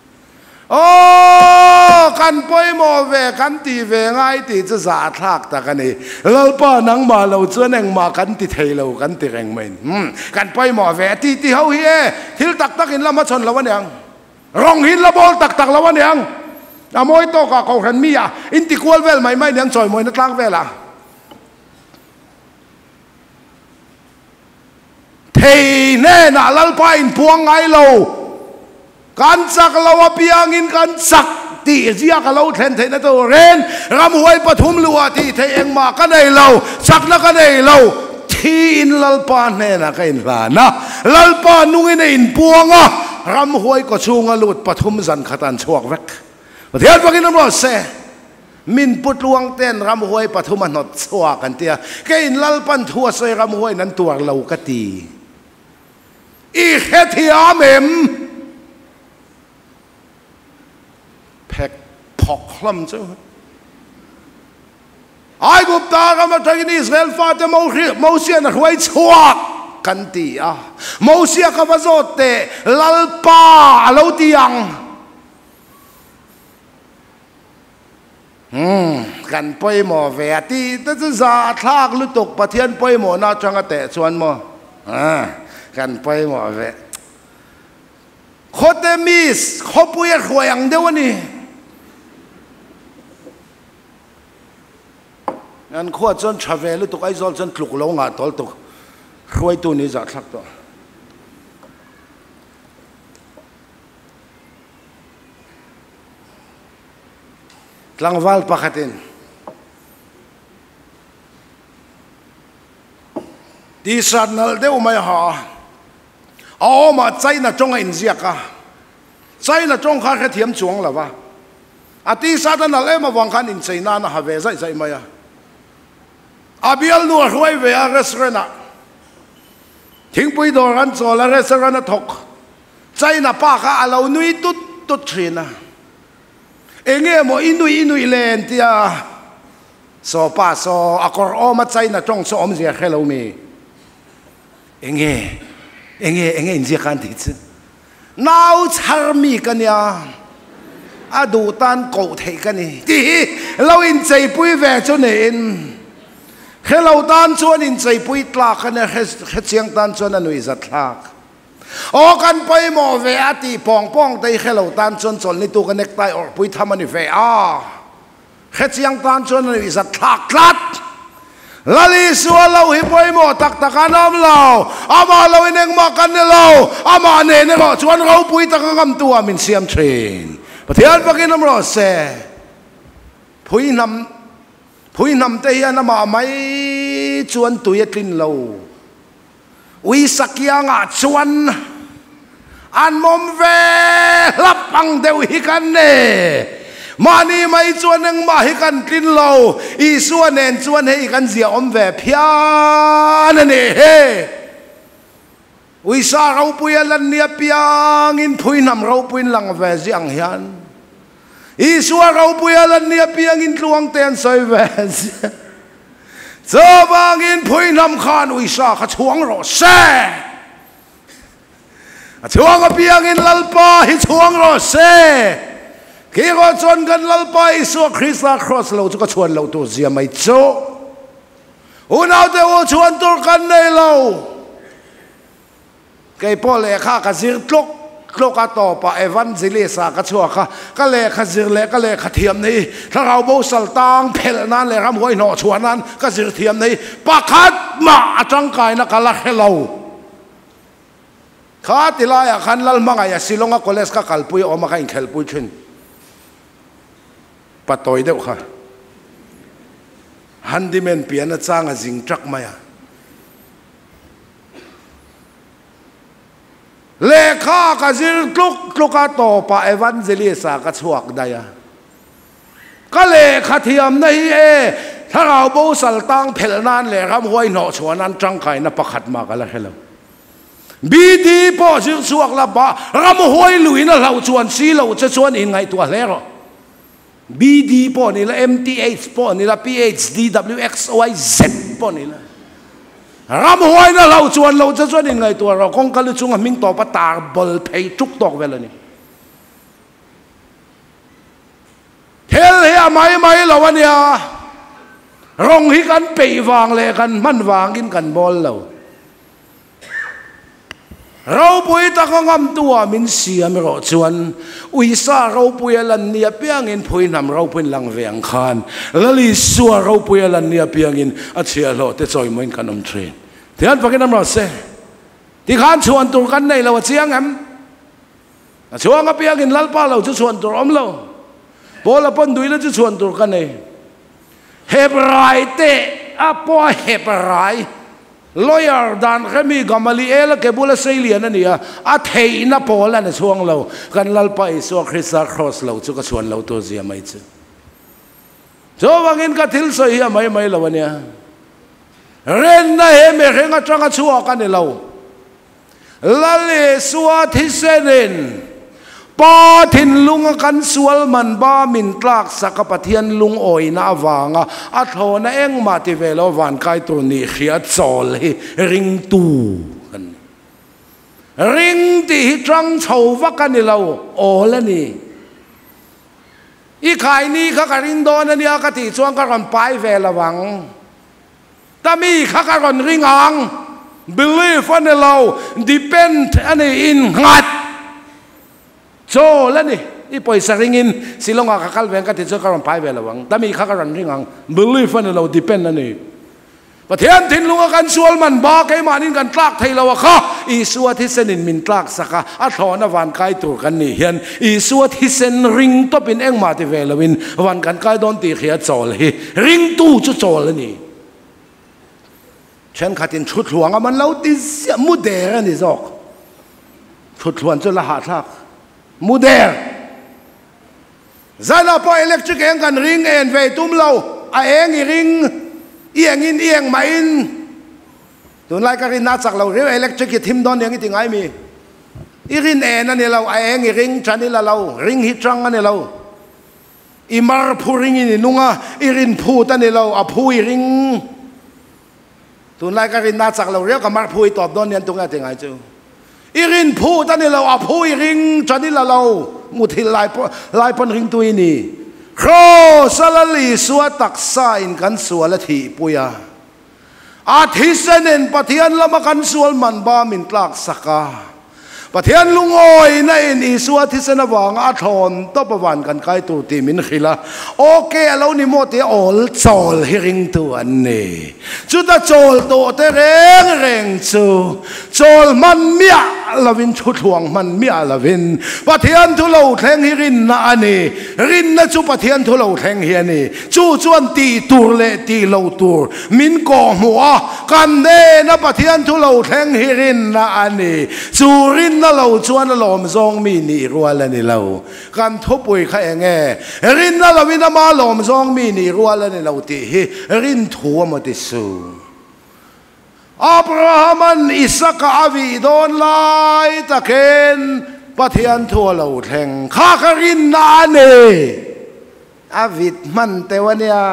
oh kan poi mo ve kan ti ve ngai ti chu za thak ta kan ni lal pa nang ma lo chuan eng ma kan ti thei lo kan ti reng main hm kan poi mo ve ti ti ho hi e thil tak tak in lama chon lawan yang rong hin la bol tak tak lawan yang amoi to ka ko ran mi a in ti kwal vel mai mai yang choi moi na tlang vel a thei ne na lal pa in puang ngai lo kan sak lawa piang in kan sak ti zia ka lo then the na to ren ram huai pathum luwa ti the eng ma ka nei lo sak na ka nei lo thi in lal pa ne na ka in la na lal pa nung in in puanga ram huai ko chunga lut pathum zan khatan chuak vek pathian pakin no se min put luang ten ram huai pathum an not chuak kan tia ke in lal pan thua se ram huai nan tuar lo ka ti i khethia mem phek phok hlam chu ai gup ta ka ma thagin Israel fa te mo mo sia na huai chuak kan ti a mo sia ka bazot te lalpa alo tiang hm kan poi mo ve ti ta za thak lu tok pathian poi mo na changa te chuan mo a kan poi mo ve khote mis khopui khoyang dewani an khuat chon travel tu kai zol chon tluk lo nga tol tu khoi tu ni za thak to tlangwal pakhatin ti sanal de umai ha aw ma chaina chong in ziaka chaina chong kha kha thiam chuang lawa ati sadanal ema wang khan in chaina na have zai zai maya abial nu huai ve a restaurant thing pui do ran zo la restaurant thok chaina pa kha alo nui tut tut thrina enge mo inui inui len tia so pa so akor o ma chaina tong so om zia hello me enge enge enge in zia kan ti chu nau char mi kan ya adu tan ko thei kan ni ti lo in chei pui ve chu ne in hello tan chuan in chei pui tla kan ne he chiang tan chuan anui za thlak o kan pai mo ve ati pong pong dei hello tan chon chol ni tu connect tai or pui thamani ve a he chiang tan chuan anui za thlak tlat lali sualo hi poi mo tak tak anam lo ama lo ineng ma kan lo ama ne ne ro chuan ro pui tak ngam tu amin siam thin pathian pakin am ro se pui nam พุยนำเตียนมาไม่ชวนตุยตินเราวิสักยังอ่ะชวนอันมอมเวลับปังเดวิกันเน่มานี่ไม่ชวนนึงมาให้กันตินเราอีส่วนเนนชวนให้กันเสียอมเวพิอานั่นเองวิสาเราปุยลันเนียเปียงินพุยนำเราปุยหลังเวสิอังยันอีสัวเราปุยลันเนียเปียงินลวงเตียนสอยเวสเจ้าบางอินพุยนำขานวิสาขช่วงรอเสช่วงเปียงินลัลปาฮิช่วงรอเสกี่ก็จนกันลัลปาอีสัวคริสต์ครอสเราจะก็ชวนเราตัวเสียไม่โจ้อุณเอาแต่ว่าชวนตัวกันในเราไก่พ่อเล่ข้ากระซิรตกโลกาต่อปะเอวันซิเลสากระชัวค่ะก็เล่ขซิรเล่ก็เล่ขเทียมนี้ถ้าเราโบสัลตังเพลนั้นเลยรำหวยหนอชวนนั้นก็ซิรเทียมนี้ปะคัดมาจังกายนักละเฮลาข้าติลายขันลัลมังไงสิลงก็เลสก็กัลปุยออกมากันเขลปุยชินปะตอยเดียวค่ะฮันดิเมนเปียนจ้างจิงจักมาเลขากระซิรลุกลุกาโตปะเอวันเจลีสากระชวกได้ก็เลขเทียมในเอถ้าเราโบสัลตังเพลนั้นเลยรำหวยหนอชวนนั้นจังไก่นับประคัดมากันแล้วเฮลบีดีพอซิรชวกละบะรำหวยลุยนั่นเราชวนซีเราจะชวนยังไงตัวเล่หรอบีดีพอนี่ละ เอ็ม ที เอช พอนี่ละ พี เอช ดี ดับเบิลยู เอ็กซ์ วาย เซด พอนี่ละรำหวยนั่นเราชวนเราจะชวนยังไงตัวเราคงกันเลยช่วงมิงต่อปะตาบอลเพย์ทุกตอกเวลานี้เทลเฮียไม่ไม่เราวันนี้ร้องให้กันไปวางเลยกันมันวางกินกันบอลเราเราปุยตะกงำตัวมินเสียมรอชวนอุยซาเราปุยลันเนียเปียงินปุยนำเราเป็นหลังเวียงคานแล้วลิสัวเราปุยลันเนียเปียงินอัจฉริยะโลเตจอยเหมือนกันน้ำเทรนที่นั่นพวกนั้นเราเสที่ขานชวนตัวกันในเราเสียงแอมชวนกับเปียงินลัลปาเราจะชวนตัวอมเราพอเราปนดุยแล้วจะชวนตัวกันในเฮบรายเตะอะปอเฮบรายลอยร์ดันแค่มีกามาลีเอลเก็บุลเซเลียนั่นเนี่ยอาเทอินาโปแล้วในช่วงเรากันลัลไปสัวคริสต์ครอสเราจะก็ชวนเราตัวเสียไม่เจอโจวังอินก็ทิลสอยไม่ไม่เราวันนี้เรนน่ะเฮเมเรงจังชัวกันเราลัลเลสัวทิเซเรนปอทินลุงกันสวลมันบ้ามินตรากสักปะเทียนลุงโอยน่าวางอ่ะอัทโหนะเอ็งมาติเวลวันไกตัวนี้เขียดซอลริงตูกันริงที่จังเฉาวักกันนี่เราโอ้แล้วนี่อีขายนี้ข้าการินโดนนี่อากาศช่วงการไปเวลวังแต่มีข้าการริงอัง believe อันนี้เรา depend อันนี้อินงัดโจแล้วนี่อีปอยสริงินสิลงอาคัลเวงกันที่จะการันไปเวลาวังแต่มีข้าการันริงอัง believe อันนี้เรา depend อันนี้ประเทศทิ้งลุงกันส่วนมันบ้าใครมานินกันตรากไทยเราค่ะอีสัวที่เซนินมินตรากสักอัฐอนวันใครตัวกันนี่เห็นอีสัวที่เซนริงตัวเป็นเอ็งมาที่เวลาวินวันกันใครโดนตีเขียดโจเลยริงตู้จะโจแล้วนี่ฉันขัดอินชุดหลวงมันเล่าติเสียมุดเดรนี่จอกชุดหลวงจะละหัดทักมุดเดรจะน่าพออิเล็กทริกเองกันริงเอ็นเวตุ้มเราเองอีริงเอียงอินเอียงไม่อินตัวไล่กันรินน่าจักเราเรียกอิเล็กทริกทิมดอนอย่างนี้ถึงไงมีอีรินเอ็นนั่นนี่เราเองอีริงฉันนี่ละเราริงฮิตรังนั่นนี่เราอีมาร์พูริงนี่นุ่งอ่ะอีรินพูตันนี่เราอ่ะพูอีริงตัวไล่กันรินน่าจักเราเรียกกับมาร์พูตอบดอนเนี่ยตรงนี้ถึงไงจูอีรินพูตันนี่เราอ่ะพูอีริงฉันนี่ละเรามุทิลายลายปนริงตัวนี้ครสลลีสัวตักษาอินกันสัวละทีปุยาอาทิเสนินปะเทียนละมากันสัวมันบ้ามินตลากสักกาปะเทียนลุงโอยในอิสวาทิศนวังอาทอนตบวันกันไกตูตีมินขิละโอเคเรานี่โมเตอลโจลฮิริงตัวนี่จุดตะโจลตัวเตเรงเรงจูโจลมันเมียลาวินชุดห่วงมันเมียลาวินปะเทียนทุเลาแทงฮิรินนาอันนี้รินนะจูปะเทียนทุเลาแทงเฮียนี่จูจวนตีตูเลตีเลาตูมินก่อหัวกันเนนะปะเทียนทุเลาแทงฮิรินนาอันนี้จูรินนะเราชวนลมซองมีนี่รัวละนี่เรากันทบปุยข้าเองรินนะเราวินามาลมซองมีนี่รัวละนี่เราตีรินทัวมาติสูอับราฮัมอิสกาวิโดนไล่ตะเคนปะเทียนทัวเราแทงข้าคารินนาเนอาวิดมันแต่วันเนี้ย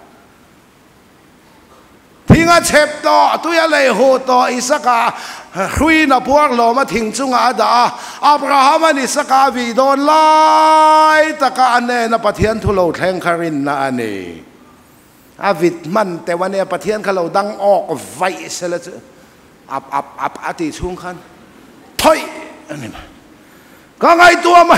ทิ้งอาเชฟต่อตัวยาเลยโหต่ออิสกาคุยนับพวกเรามาทิ้งจุงอาดาอับราฮัมอิสกาวิโดนไล่ตะการเนนปะเทียนทัวเราแทงคารินนาเนอาวิดมันแต่วันนี้ปะเทียนเขาเราดังออกไว้เสร็จแล้วอับอับอับอติชุงขันถอยอันนี้มาก็ไงตัวมัน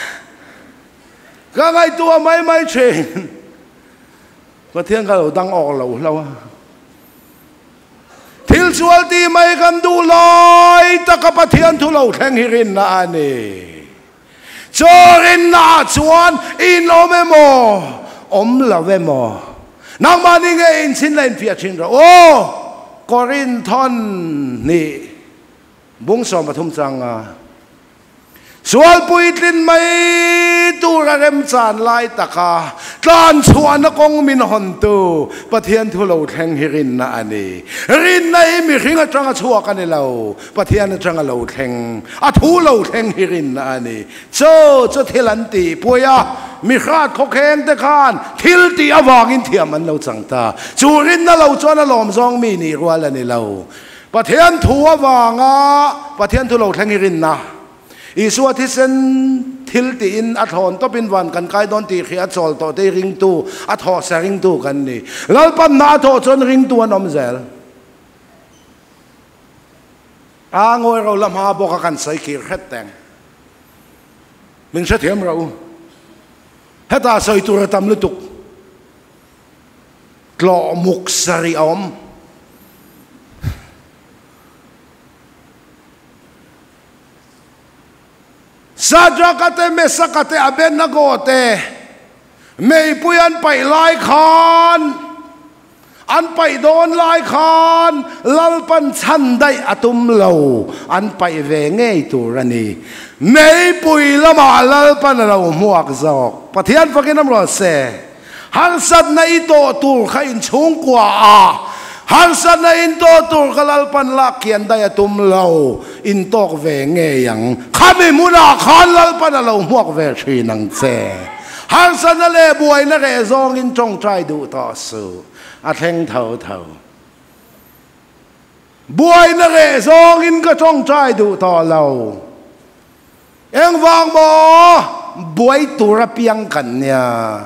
ก็ไงตัวไม่ไม่เชนปะเทียนเขาเราดังออกเราเราทิลชวลตีไม่กันดูลอยตะกับปะเทียนทุเราแทงฮิรินนาอันนี้จอรินนาชวนอินโอเมโมอมลาเวโมนักมานี่ไงอินสินเลนพิอาชินเราโอ้กอรินทอนนี่บุ้งสอมปฐุมจังอ่ะสวลปุยตินไม่ตูระเรมจานไล่ตะกาตานชวนนักองมินหันตูปะเทียนทุเราแทงฮิรินนะอันนี้รินในมีขิงจังชัวกันนี่เราปะเทียนจังเราแทงอะทุเราแทงฮิรินนะอันนี้เจ้าเจ้าเทลันตีปุยะมีขาดขกแข็งแต่ขานทิลตีอวางินเทียมันเราจังตาจูรินนะเราจวนลมซองมีนี่รัวละนี่เราปะเทียนทัววางอ่ะปะเทียนทุเราแทงฮิรินนะอีสวทิเซนทิลตีอินอัฐอนต้องเป็นวันกันไกดอนตีเขียดโซลต่อตีริงตูอัฐอเสริงตูกันนี่แล้วปัญนาโตจนริงตัวนอมเซลอางวยเราลำหาบอกกันใส่ขีดแค่แต่งมึงเสถียรเราให้ตาใส่ตัวตำลุตุกกล่อมุกสริอมซาจกเตเมสกเตอเบนนโกเตไม่ปุยันไปลายคานอันไปโดนลายคานลัลปันชันได้อตุมเหลาอันไปเวงเงยตัวนี้ไม่ปุยละมาลัลปันเราหมวกจอกปะเทียนฟังกันน้ำร้อนเสหันสัตในตัวตัวขยินชงกว่าหันสัตในตัวตัวขลัลปันลักเขียนได้อตุมเหลาอินตอกเวงเงยยังข้าไม่มุนาขานลัลปันเราหมวกเวชีนังเสหันสัตนั่นเลยบวยนั่นเลยซองอินจงใจดูต่อสู้อาเทงเท่าเท่าบวยนั่นเองซองอินก็จ้องใจดูต่อเราเอ็งวางบ่บวยตัวระเปียงกันเนี่ย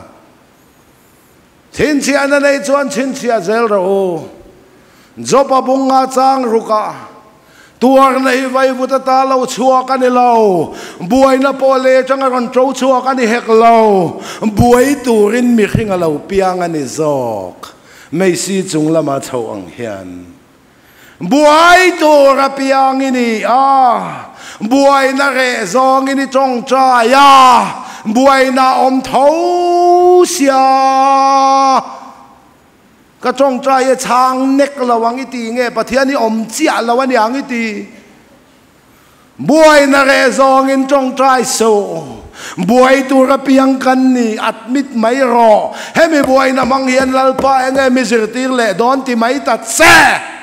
ชินเชียนั่นเองชวนชินเชียเจลเราจบบุงอาจางรุกะตัวในไว้บุตรตาเราชัวกันนี่เราบวยน่ะโปเลจังกันโจชัวกันนี่เฮกเราบวยตัวรินมีขิงเราเปียงกันนี่จอกไม่ซีจุงละมาเท่าอังเฮียนบวยตัวระเปียงนี่อ่ะบวยน่ะเรซองนี่จงใจอ่ะบวยน่ะอมเท้าเสียก็จงใจช้างเน็กระวังอีตีเงี้ยปะเทียนี่อมเจียระวังอย่างอีตีบวยน่ะเรซองอินจงใจโซบวยตัวระเปียงกันนี่อัดมิดไม่รอให้ไม่บวยน่ะมังเฮียนลัลปะเองไม่สิรตีเละดอนที่ไม่ตัดแซ่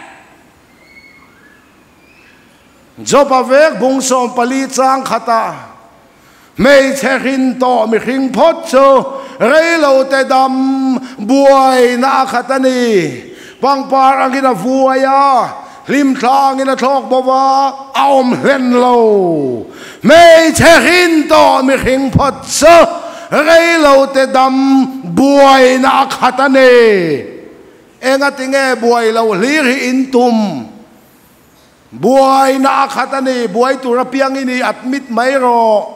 จบเวกบุงสมปลีจางขตาไม่เชหินโตไม่หิงพดโซเรลเตดำบวยนาขตานีปังปารังกินาฟัวยาลิมทางกินาทอกบัวเอามเล่นโลไม่เชหินโตไม่หิงพดโซเรลเตดำบวยนาขตานีเองติเงบวยเราลีรินตุม buai na akhatani buai turapiang ini admit mayro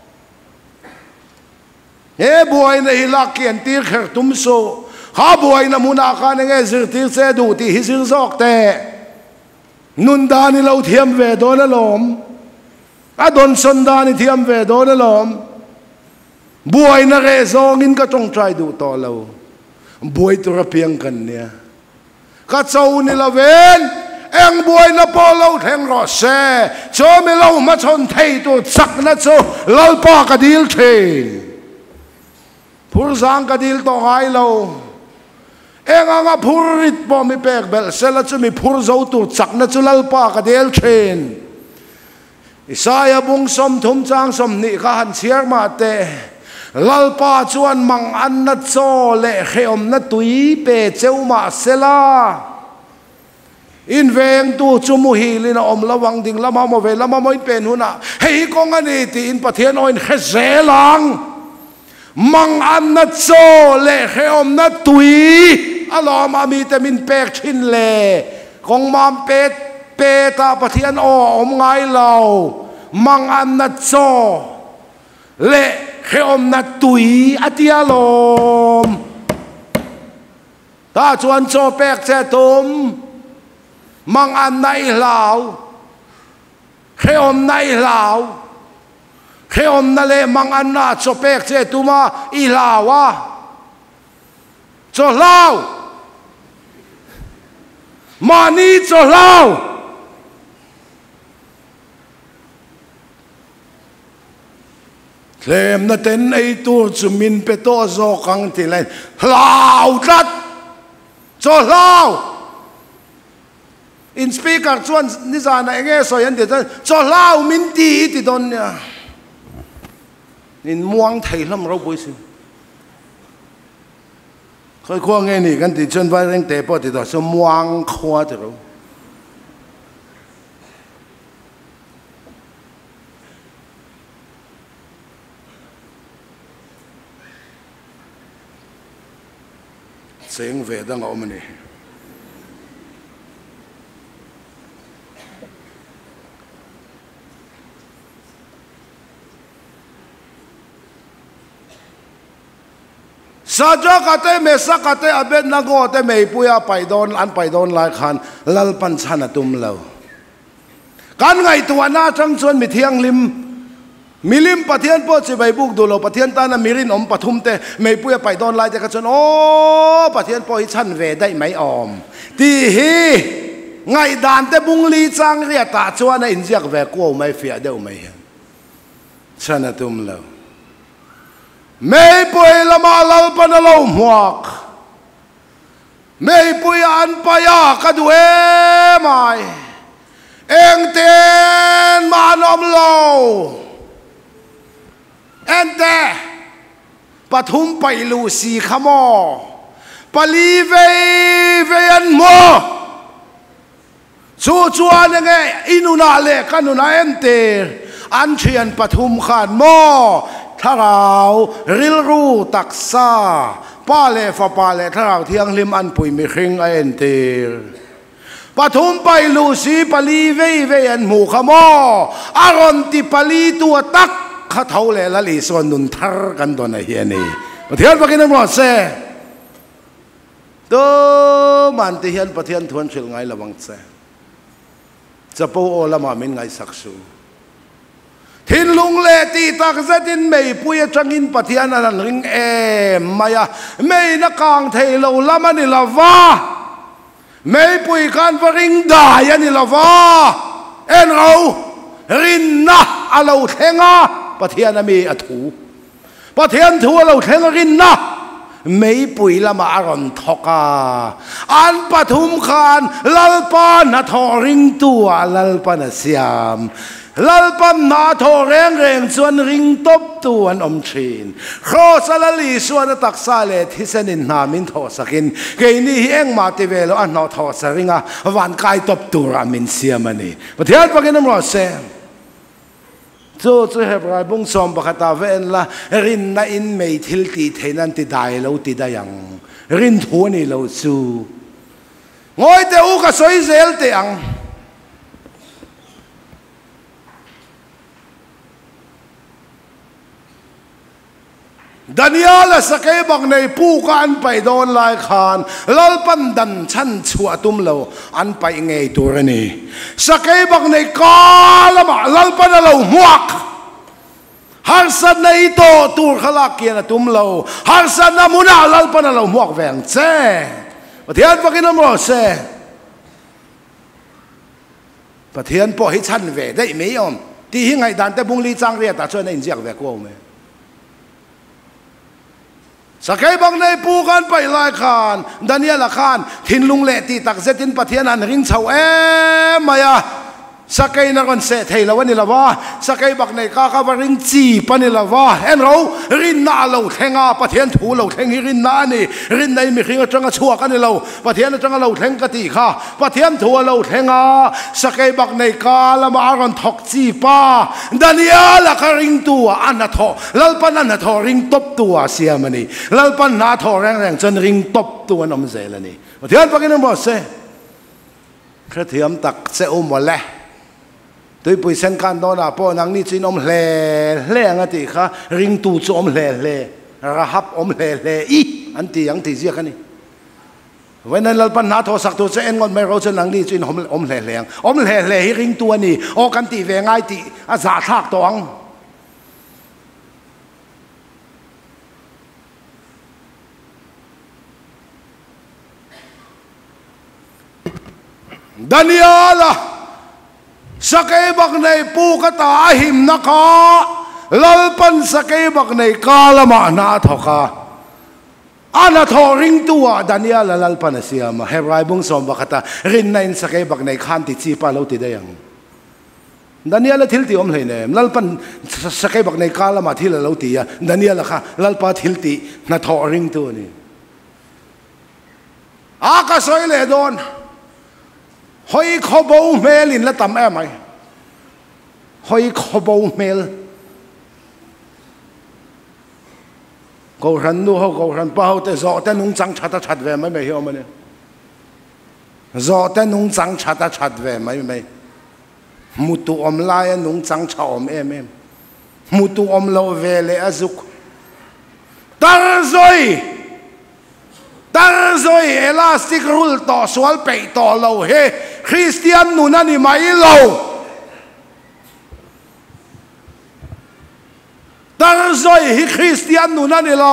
e buai na hilaki antir kher tumso ha buai na muna ka nge zirtir se du ti hisir zok te nun dani lo thiam ve do na lom adon son dani thiam ve do na lom buai na re zong in ka tong try du to lo buai turapiang kan nia ka chau ni la ven eng buai na polo theng ro se cho me lo ma chon thei tu sak na cho lalpa ka dil the phur zang ka dil to hai lo eng anga phurit po mi pek bel sela chu mi phur zo tu sak na chu lalpa ka dil then Isaiah bung som thum chang som ni ka han chiar ma te lalpa chuan mang an na cho le kheom na tui pe cheu ma sela in veng tu chumu hi lina om lawang ding lama mo ve lama mo in pen huna hei kong ani ti in pathian oin khezelang mang an na cho le kheom na tui alom ami te min pek thin le kong mam pet pe ta pathian o om ngai lo mang an na cho le kheom na tui atialom ta chuan cho pek che tum mang an nai lao kheom nai lao kheom na le mang an na cho pek che tuma i lawa cho lao mani cho lao lem na ten ai tu chu min pe to zo kang ti lai lao tat cho lao in speaker chuan ni zana enge so yan de cho lao min ti ti don nya in muang thei lam ro boi sin khoi kho nge ni kan ti chen vai reng te po ti do so muang khwa te ro seng ve da ngom ni sajo kate mesa kate abet nago te mei puya paidon an paidon lai khan lal pan chana tum lo kan ngai tuana chang chon mi thiang lim milim pathian po che bai buk dulo pathian ta na mirin om pathum te mei puya paidon lai te ka chon o pathian po hi chan ve dai mai om ti hi ngai dan te bung li chang ria ta chuan a injiak ve ko mai fia deu mai chana tum lo mei pui lama lal panalo muak mei pui an paya kadue mai eng ten manom lo ente pathum pailu si khamo pali ve ve an mo chu chuan nge inuna le kanuna ente an thian pathum khan mo tharau rilru taksa pale fa pale tharau thiang lim an pui mi khing a entir pathum pai lu si pali ve ve an mu khamo aron ti pali tu tak kha thau le la li son nun thar kan don a hiani pathian pakin mo se to man ti hian pathian thon thil ngai lawang che chapo o lama min ngai saksu thin lung le ti tak zatin mei puya changin pathian an ring em maya mei na kang thei lo lama ni lawa mei pui kan varing da ya ni lawa en au rin na alo thenga pathian mi athu pathian thu alo thenga rin na mei pui lama aron thoka an pathum khan lalpa na thoring tu lalpa na siam lalpam na tho reng reng chuan ring top tu an om thin kho salali suan taksa le thisenin na min tho sakin ke ni hi eng ma ti velo an no tho saringa van kai top tu ra min siamani pathian pakin mo se chu chu he brai bung som bakhata ven la rin na in mei thil ti theinan ti dai lo ti da yang rin thu ni lo chu ngoi te u ka soi zel te ang Daniel sakai bak nei pu ka an pai don lai khan lalpan dan chan chua tum lo an pai ngei tur ani sakai bak nei kalama lalpan lo muak har san nei to tur khala kian tum lo har san namuna lalpan lo muak veng che pathian pakin mo se pathian po hi chan ve dai me om ti hi ngai dan te bung li chang ria ta chuan in jiak ve ko me sakai bang nei pu kan pai lai khan Daniel khan thin lung le ti tak zetin pathian an ring chau e maya sakai na kon se thei lawani lawa sakai bak nei ka ka ring chi pani lawa en ro rin na lo thenga pathian thu lo theng hi rin na ni rin nei mi khinga tanga chua kan lo pathian tanga lo theng ka ti kha pathian thu lo thenga sakai bak nei ka lama aron thok chi pa Daniel ka ring tu an na tho lalpan an na tho ring top tu a siamani lalpan na tho reng reng chen ring top tu an om zelani pathian pakin mo se khathiam tak se om wala tôi bùi sen can đó là po nang ni chín om lè lè ngã thì khá ring tu cho om lè lè ra hấp om lè lè ý anh thì anh thì gì cái này vậy nên là pan nát thọ sắc tu sẽ anh ngon mấy rau cho nang ni chín om om lè lè om lè lè hi ring tu anh ô căn thì về ngay thì à giả thác toang Daniel sakai bak nei pu ka ta him na kha lalpan sakai bak nei kalama na thoka ana tho ring tua Daniel lalpan siama hebrai bung som bakata rin nain sakai bak nei khan ti chi pa lo ti dayang Daniel thil ti om hleine lalpan sakai bak nei kalama thil lo ti ya Daniel kha lalpa thil ti na tho ring tu ni aka soi le don hoi khobo melin la tam em ai hoi khobo mel ko ran nu ho ko ran pa ho te zo te nung chang chata chat ve mai mai hi om ne zo te nung chang chata chat ve mai mai mutu om lai nung chang cha om em em mutu om lo ve le azuk tar zoi tar zoi elastic rule to swal pe to lo he Christian nu na ni mai lo tar zoi hi Christian nu na ni lo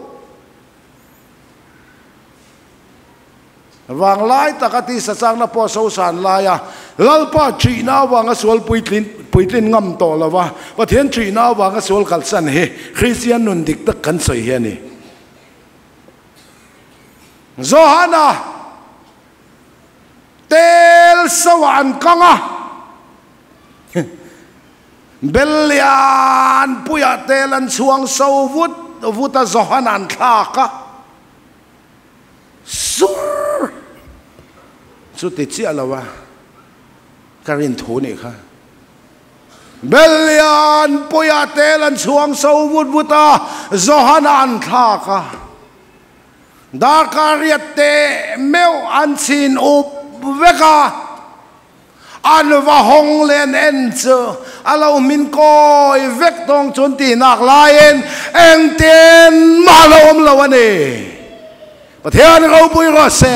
wang lai takati sa sang na po so san lai ya lalpa chi na wang swal puitlin puitlin ngam to lawa pathian chi na wang swal kalsan he Christian nun dik tak kan soi he ni Zohana tel sawan kanga belian puya telan suang sawut vuta Zohanan thaka sur suti chi alawa karin thuni kha belian puya telan suang sawut vuta Zohanan thaka Dakariate meu ansin up veka anva hong len enzo alo min koi vek tong chun ti nak lain eng ten malom lawane pathian ro pui ro se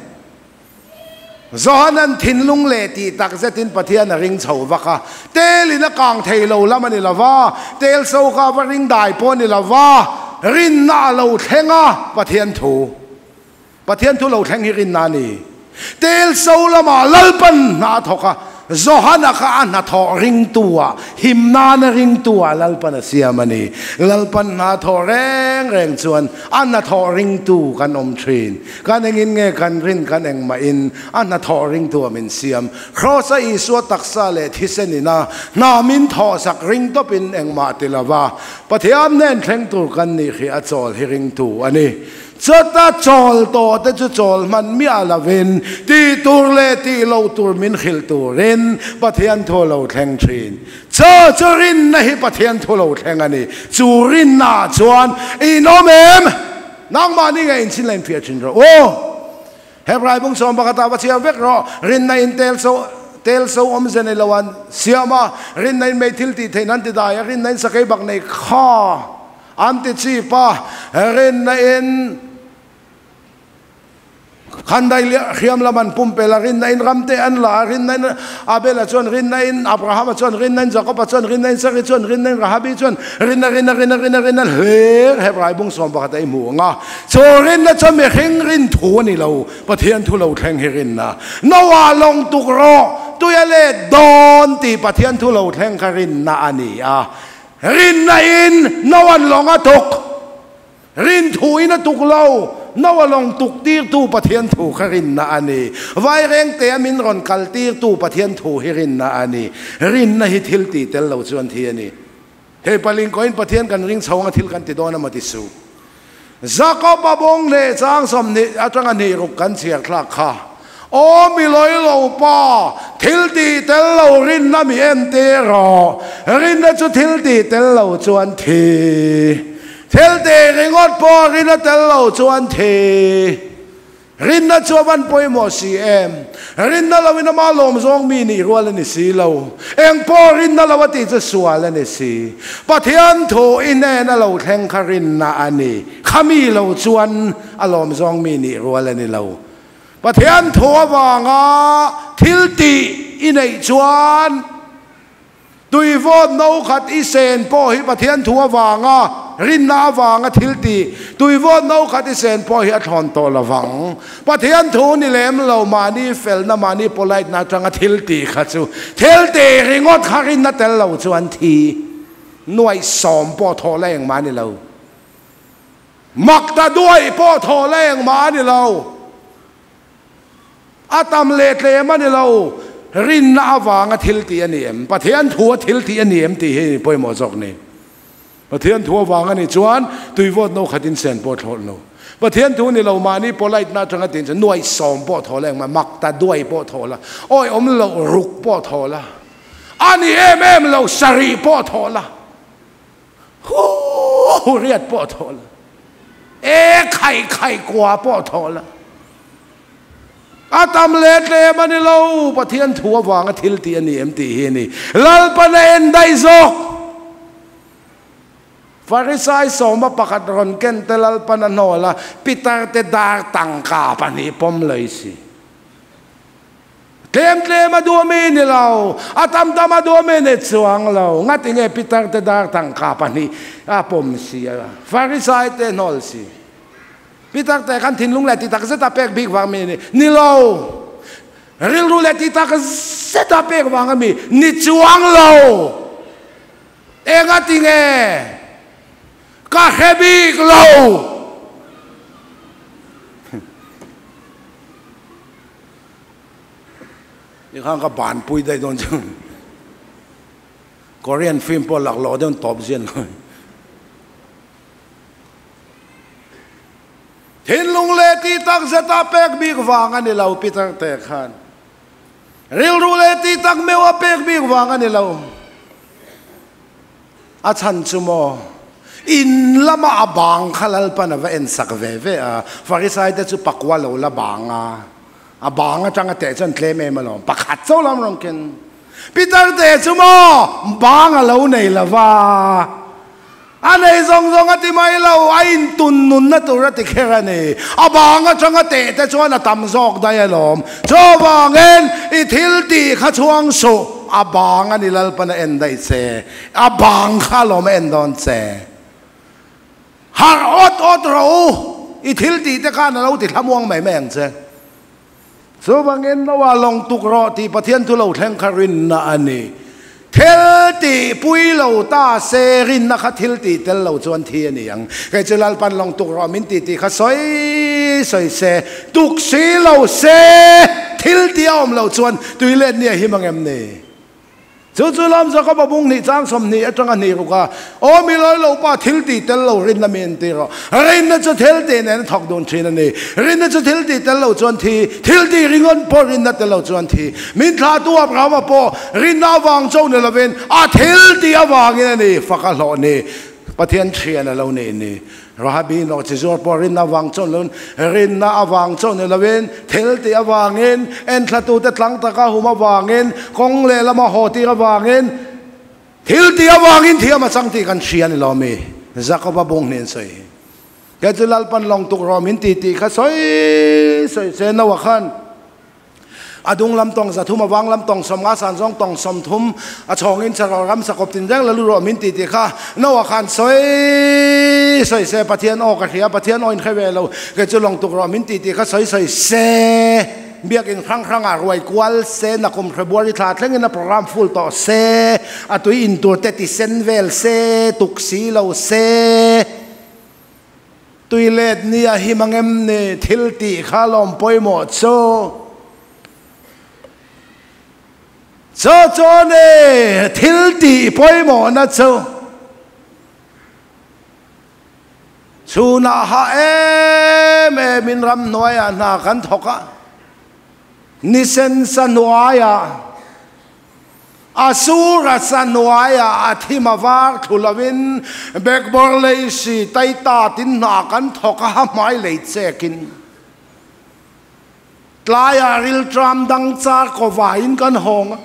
Zohanan thin lung le ti tak zetin pathian ring chho vaka telina kang theilo lamani lawa tel so ka ring dai po ni lawa rin na lo thenga pathian thu pathian thu lo theng hi rin na ni tel so lama lalpan na thoka Zohana ka an na tho ring tua himna na ring tua lalpan siamani lalpan na tho reng reng chuan an na tho ring tu kan om thin kan engin nge kan rin kan eng ma in an na tho ring tu min siam khosa isu taksa le thisenina na min tho sak ring to pin eng ma tilawa pathiam nen thleng tur kan ni khi a chol hi ring tu ani chota chol to te chu chol man mi ala ven ti tur le ti lo tur min khil tur ren pathian tho lo thleng thin cho churin na hi pathian tho lo thleng ani churin na chuan inomem nang ma ni ngai chin len phia chin ro o hebrai bung som bakata wa chiam vek ro rin na intel so tel so om zen lawan siama rin na me thil ti theinan ti da ya rin na sakai bak nei kha อันติชีป้าเรินในเอ็นขันได้เลี้ยเขียมละมันปุ่มเปลารินในรำเตอันลารินในอาเบลชนรินในอับราฮัมชนรินในจักรพรรดิชนรินในสักชนรินในราฮับิชนรินในรินในรินในรินในรินในเฮ้ยเฮบรายบุ้งสมบัติไอหมูงาโซรินในชนไม่เข่งรินทัวนี่เราประเทศทุเราแข่งรินนะนว่าลงตุกรอตัวยาเล่ดอนตีประเทศทุเราแข่งรินนะอันนี้อ่ะรินในอินนวันลงอ่ะตุกรินทุยนะตุกเรานวลงตุกตีร์ตูปะเทียนถูขรินนาอันนี้ไว้เร่งเตะมินรอนคัลตีร์ตูปะเทียนถูหิรินนาอันนี้รินนาฮิทิลตีเตลเราชวนเทียนี่เฮปลิงก้อยปะเทียนกันริงสาวงทิลกันติดโดนมาติสูจักรบะบงเนจางสมนิอาจารย์นี่รุกันเสียคลาค่ะโอ้มีลอยเหล่าป้าทิลตีเตลเรารินนามีเอ็มเตรอรินนาจุทิลตีเตลเราชวนทีเทลเตริงอดปอรินาเตลโลจวนเทรินาจวนปอยมอสีเอ็มรินาลาวินามาลมซองมีนี่รัวเลนิสีโลเอ็งปอรินาลาวติจะสวาเลนิสีปะเทียนโถอินเนนาเราแทงคารินนาอันนี้ขามีเราจวนอารมณ์ซองมีนี่รัวเลนิเราปะเทียนโถวางาทิลตีอินเนจวนตุยฟอนนูขัดอิเซนปอฮิปะเทียนโถวางารินนาวางทิลตีตุยวนนูขัดเซนพอเฮียทอนโตละวังปะเทียนทูนี่เลมเรามานี่เฟลนามานี่โพไลท์นาจังทิลตีขัดซูทิลตีริงอดขารินนาเตลเราจวนทีหน่วยสอมปอทอแรงมานี่เรามักตาด้วยปอทอแรงมานี่เราอาตามเลตเลมานี่เรารินนาวางทิลตีอันนี้ปะเทียนทัวทิลตีอันนี้ตีให้ปอยหมอจอกนี่ประเทศทัววางอันนี้จวนตุยวอดโนขัดินเซนปอทอโนประเทศทัวนี่เรามานี่โพไลท์น่าจังตินจะหน่วยสองปอทอแรงมามักตาด้วยปอทอละโอ้ยอมเรารุกปอทอละอันนี้เอ็มเอ็มเราสรีปอทอละโอ้เรียดปอทอละเอ๊ไข่ไข่กว่าปอทอละอาตามเลดเลมันนี่เราประเทศทัววางทิลตีอันนี้เอ็มตีเฮนี่ลัลปะเนนได้ซอกฟาริสัยสมบัติรอนเกนเตลัลปนันโนละปิตาเตดาร์ตังกาปนีปมเลยสิเทมเทมาดูมีนี่เราอาตามตามาดูมีนี่สวงเรางัดยังไงปิตาเตดาร์ตังกาปนีอาปมสิฟาริสัยเตนอลสิปิตาเตกันทิ้งลุงเลติตากเซตาเปกบิกวางมีนี่นี่เราเรื่องลุงเลติตากเซตาเปกวางมีนี่สวงเราเอ็งงัดยังไงก็แค่บีกเรานี่ข้างกับบานปุยได้ตอนจังก็เรียนฟิล์มพอหลักหล่อเดี๋ยวตอบเสียนเลยเห็นลุงเลตีตักเซตาเป็กบีกวางอันนี้เราพิทักษ์แต่ขันเรียลลุงเลตีตักไม่ว่าเป็กบีกวางอันนี้เราอาชันชุโมอินละมาบางขลัลปนว่าเอ็นสักเวเวอ่ะฟาริสัยเดจุปักวาโลละบางอ่ะอ่ะบางอ่ะจังเตะจนเคลมเอมาลงปักขัดโซลามลงกันปีเตอร์เตะจุโมบางอ่ะเราในละว่าอันนี้ทรงทรงอ่ะที่ไม่เราไอ้ตุนนุนนั่นตัวติแค่นี้อ่ะบางอ่ะจังเตะแต่ชวนอ่ะตำซอกได้ลมชอบวางเงินอีทิลตีข้าช่วงโซอ่ะบางอ่ะนี่ลัลปนเอ็นได้เซอ่ะบางข้าลมเอ็นโดนเซหากอดอดเราอีทิลตีแต่การเราติดทำวงไม่แม่งเสียส่วนบางเงินเราว่าลงตุกรอที่ประเทศทุเราแทงคารินนะอันนี้เทลตีปุยเราตาเซรินนะคะทิลตีเตลเราจวนเทียนี่ยังใครจะลัลปันลงตุกรอมินตีตีข้าซอยซอยเซตุกสีเราเซทิลตีอมเราจวนตุยเล่นเนี่ยหิมังเอ็มนี่จู่จู่ลำสักบะบุงนี่จ้างสมนี่จังอันนี้รู้ก็โอ้มีลอยเราป้าทิลตีเตลเรารินน้ำเมนตีเรารินน่ะจะทิลตีเนี่ยถกโดนชีนั่นนี่รินน่ะจะทิลตีเตลเราจวนทีทิลตีริงเงินพอรินน่ะเตลเราจวนทีมินทาตัวพระมาพอรินน่าวางโจเนี่ยละเวนอาทิลตีอวางนี่นี่ฟักหล่อนี่ประเทศเชียนเราเนี่ยนี่ราฮบีนอจิจอร์พอรินน่าวางโจลุนรินน่าวางโจเนี่ยละเวนทิลตีอวางเงินเอ็นทะตูเตตลังตะก้าหุมาวางเงินคงเลละมาโหตีอวางเงินทิลตีอวางเงินที่มาสังตีกันเชียนเราเม Jacob bong nen soi cái chú lal pan long tuk rom in ti ti kha soi soi se na wa khan adung lam tong za thum awang lam tong som nga san jong tong som thum a chong in charo ram sakop tin jang lalu rom in ti ti kha na wa khan soi soi se pathian o ka khia pathian o in khawe lo cái chú long tuk rom in ti ti kha soi soi se biak in khang khang a roi kwal se na kum February tha thleng in a program full to se atui in tur te ti sen vel se tuk si lo se tui let nia hi mangem ne thil ti kha lom poimo cho cho cho ne thil ti poimo na cho chu na ha em em min ram noya na kan thoka nisen sanuaya asura sanuaya athimawar thulawin bekbor leisi taita tin na kan thoka mai lei chekin tlaya ril tram dang char ko vain kan hong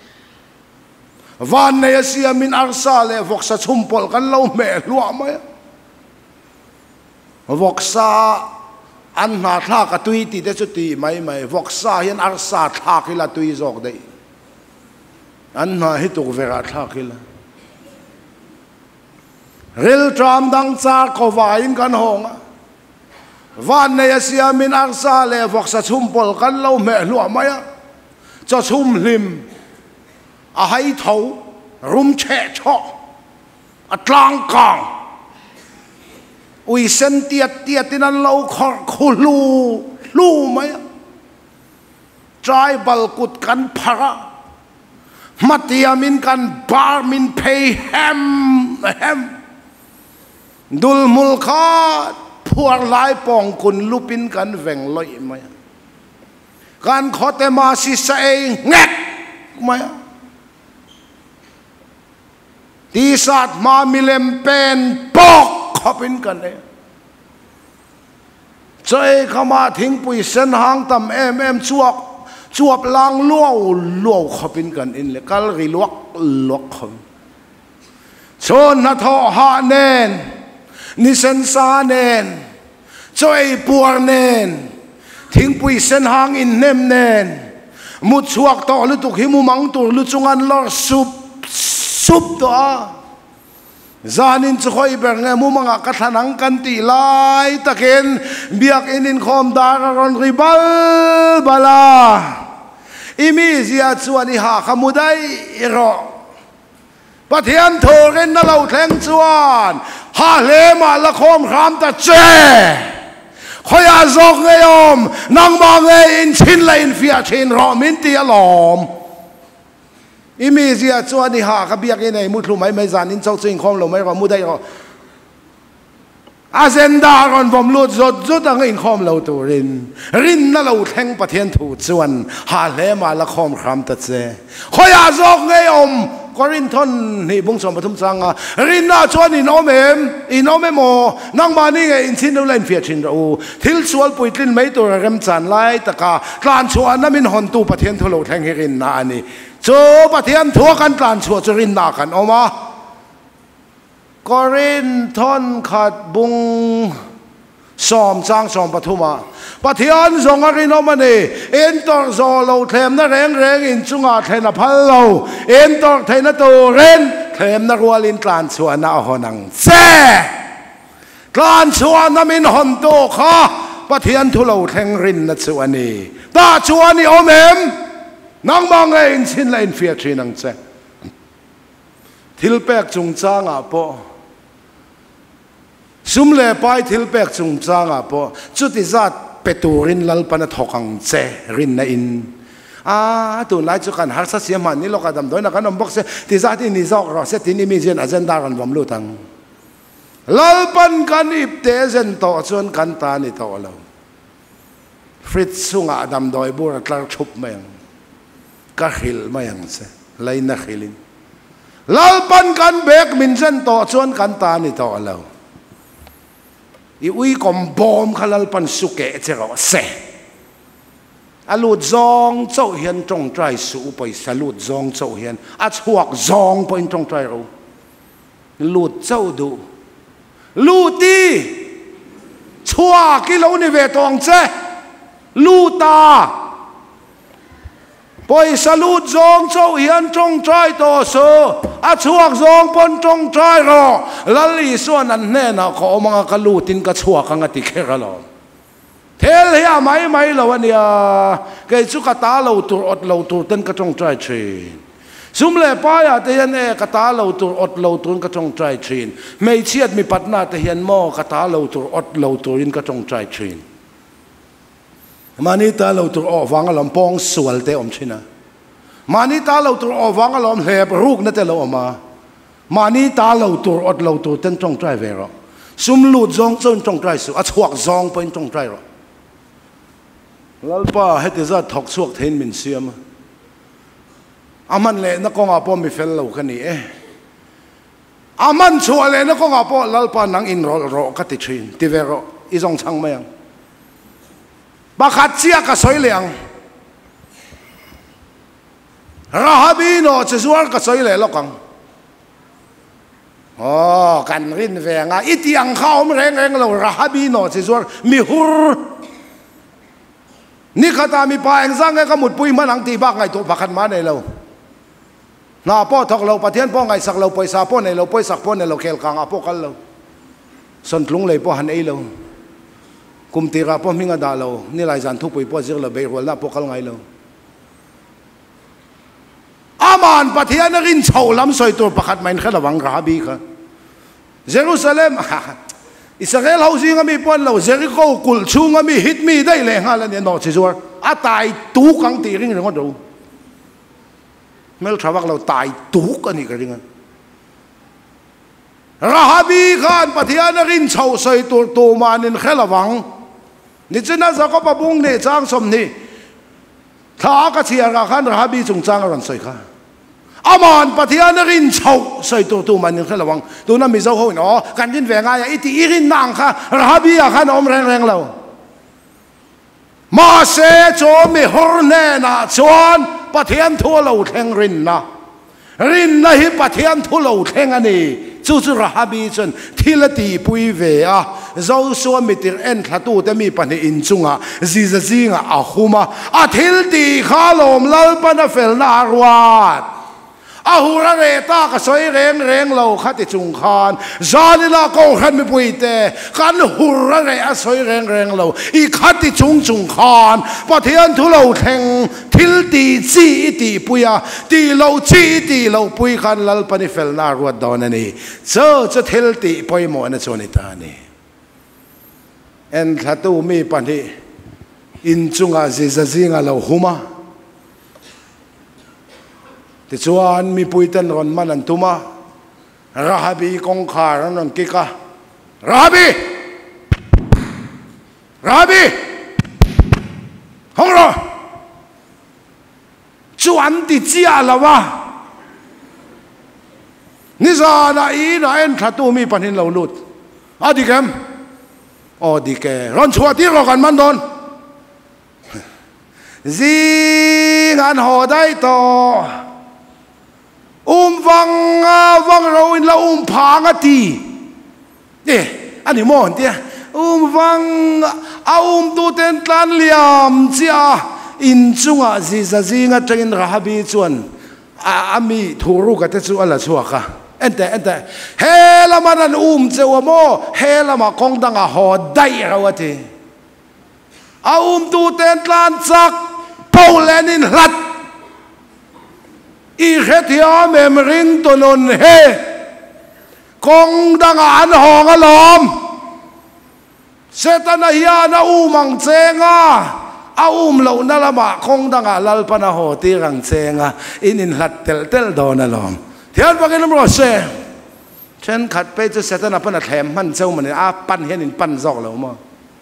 van ne sia min arsale voksa chumpol kan lo me lua mai voksa an na thla ka tui ti te chu ti mai mai voksa hian arsa thla kila tui jok dei an na hi tuk vera thla kila ril tram dang char ko vain kan hong van ne sia min arsa le voksa chumpol kan lo me lua mai cho chum lim a hai thau rum che cho a tlang kang ui sen tiat tiat tin an lo khor khulu lu mai tribal kut kan phara matiamin kan bar min pay hem hem dul mul khat phuar lai pong kun lupin kan veng loi mai kan khote ma si sai ngek mai ti sat ma milem pen pok khopin kan e chơi khama thing pui sen hang tam em em chuak chuap lang luau luau khopin kan in le kal ri luak luak khom chon na tho ha nen ni sen sa nen chơi puar nen thing pui sen hang in nem nen mu chuak to lu tuk hi mu mang tur lu chungan lor sup sup to zanin chukhoi ber nge mu manga ka thanang kan ti lai taken biak inin khom daron ribal bala imi zia chuani ha khamudai ro pathian thoren na lo thleng chuan ha le ma la khom kham ta che khoya zok nge om nang ma nge in chin la in fia chin ro min ti alom imi zia chuani ha ka biak inei mu thlu mai mai zan in chau ching khom lo mai ro mu dai ro agenda ron vom lut zot zot ang in khom lo turin rin na lo thleng pathian thu chuan ha le ma la khom kham ta che khoya zok nge om korin thon ni bung som pathum changa rin na chuan in om em in om em o nang ma ni nge in chin lo len fia chin ro thil chual puitlin mai tur rem chan lai taka tlan chuan na min hon tu pathian thu lo thleng hi rin na ani cho pathian thua kan tlan chua churin na kan oma korin thon khat bung som chang som pathuma pathian zong arin omani entor zo lo thlem na reng reng in chunga thena phal lo entor thena to ren thlem na rualin tlan chua na honang che tlan chua na min hon to kha pathian thu lo thleng rin na chuani ta chuani omem nang mang nge in chin la in fia tri nang che thil pek chung changa po sum le pai thil pek chung changa po chuti zat peturin lal pana thokang che rin na in a tu lai chu kan har sa siam man ni loka dam doi na kan box se ti zat ni zok ro se tin mi jen agenda ran vom lutang lal pan kan ip te zen to chon kan ta ni to lo fritz sunga dam doi bur tlar chup meng ka khil mayang se lai na khilin lalpan kan bek min zen to chuan kan ta ni to alo i ui kom bom khalalpan suke chero se alut zong chau hian tong trai su poi salut zong chau hian a chuak zong point tong trai ro lut chau du lu ti chua ki lo ni ve tong che lu ta poi salut zong châu hiền trong trai to so a chuak zong pon trong trai ro lali suan an ne na ko mga kalutin ka chuak ang ati keralo tel hiya mai mai lo ania ke chu ka ta lo tur ot lo tur ten ka trong trai thin sum le pa ya te hian e ka ta lo tur ot lo tur ka trong trai thin mei chiat mi patna te hian mo ka ta lo tur ot lo tur in ka trong trai thin mani ta lo tur o wang lam pong sual te om china mani ta lo tur o wang lam he ruk na te lo ma mani ta lo tur ot lo tur ten trong trai ve ro sum lut zong chon trong trai su a chuak zong point trong trai ro lalpa he te za thok chuak thein min siam aman le na ko nga po mi fel lo kani e aman chua le na ko nga po lalpa nang in ro ro ka ti thin ti ve ro i zong chang mayang bakhat chia ka soi liang rahabi no chesuar ka soi le lokang oh kan rin ve nga itiang khaom reng reng lo rahabi no chesuar mi hur ni khata mi pa eng zang ka mut pui man ang ti bak ngai to bakhat ma nei lo na po thok lo pathian po ngai sak lo paisa po nei lo paisa po nei lo kel kang apo kal lo son tlung le po han ei lo kum tira po minga da lo ni lai zan thu pui po zir lo be rol na po kal ngai lo aman pathian rin chho lam soi tur pakhat main khala wang rabi kha Jerusalem Israel housing ami pon lo Jericho kul chung ami hit mi dai le ngalan ne no chizor atai tu kang ti ring ring do mel thawak lo tai tu ka ni ka ringan rahabi khan pathian rin chho soi tur tu manin khelawang ni chena za ko pabung ne chang som ni tha ka chia ra khan rahabi chung chang ran soi kha aman pathian rin chho soi tur tu manin khelawang tu na mi zo ho no kan jin ve nga ya iti irin nang kha rahabi ya khan om reng reng lo ma se cho mi hor ne na chuan pathian thu lo theng rin na rin na hi pathian thu lo theng ani chu chu rahabi chun thilati pui ve a zo so mitir en thatu te mi pani in chunga ziza zinga a huma a thil ti khalom lal pana fel na arwat a hura re ta ka soi reng reng lo khati chung khan zalila ko khan mi pui te kan hura re a soi reng reng lo i khati chung chung khan pathian thu lo theng thil ti chi ti puya ti lo chi ti lo pui khan lal pani fel na ruat don ani cho cho thil ti poi mo na choni ta ni en thatu mi pani in chunga ziza zinga lo huma ti chuan mi puitan ron manan tuma rahabi kong khar ron kika rahabi rahabi hongro chuan ti chia lawa ni za na i na en thatu mi panin lo lut adikem odike ron chua ti ro kan man don zing an ho dai to um vang vang ro in la um phang ati eh ani mon tia um vang a um tu ten tlan liam chia in chunga ziza zinga tangin rahabi chuan a ami thuru ka te chu ala chuaka ente ente hela manan um chewa mo hela ma kong danga ho dai rawati a um tu ten tlan chak polen in hlat i khetia mem ring tonon he kong danga an hong alom setana hiana umang chenga a um lo na lama kong danga lal pana ho ti rang chenga in in hlat tel tel don alom thian pakin ro se chen khat pe chu setana pana thlem man chau man a pan hian in pan zok lo mo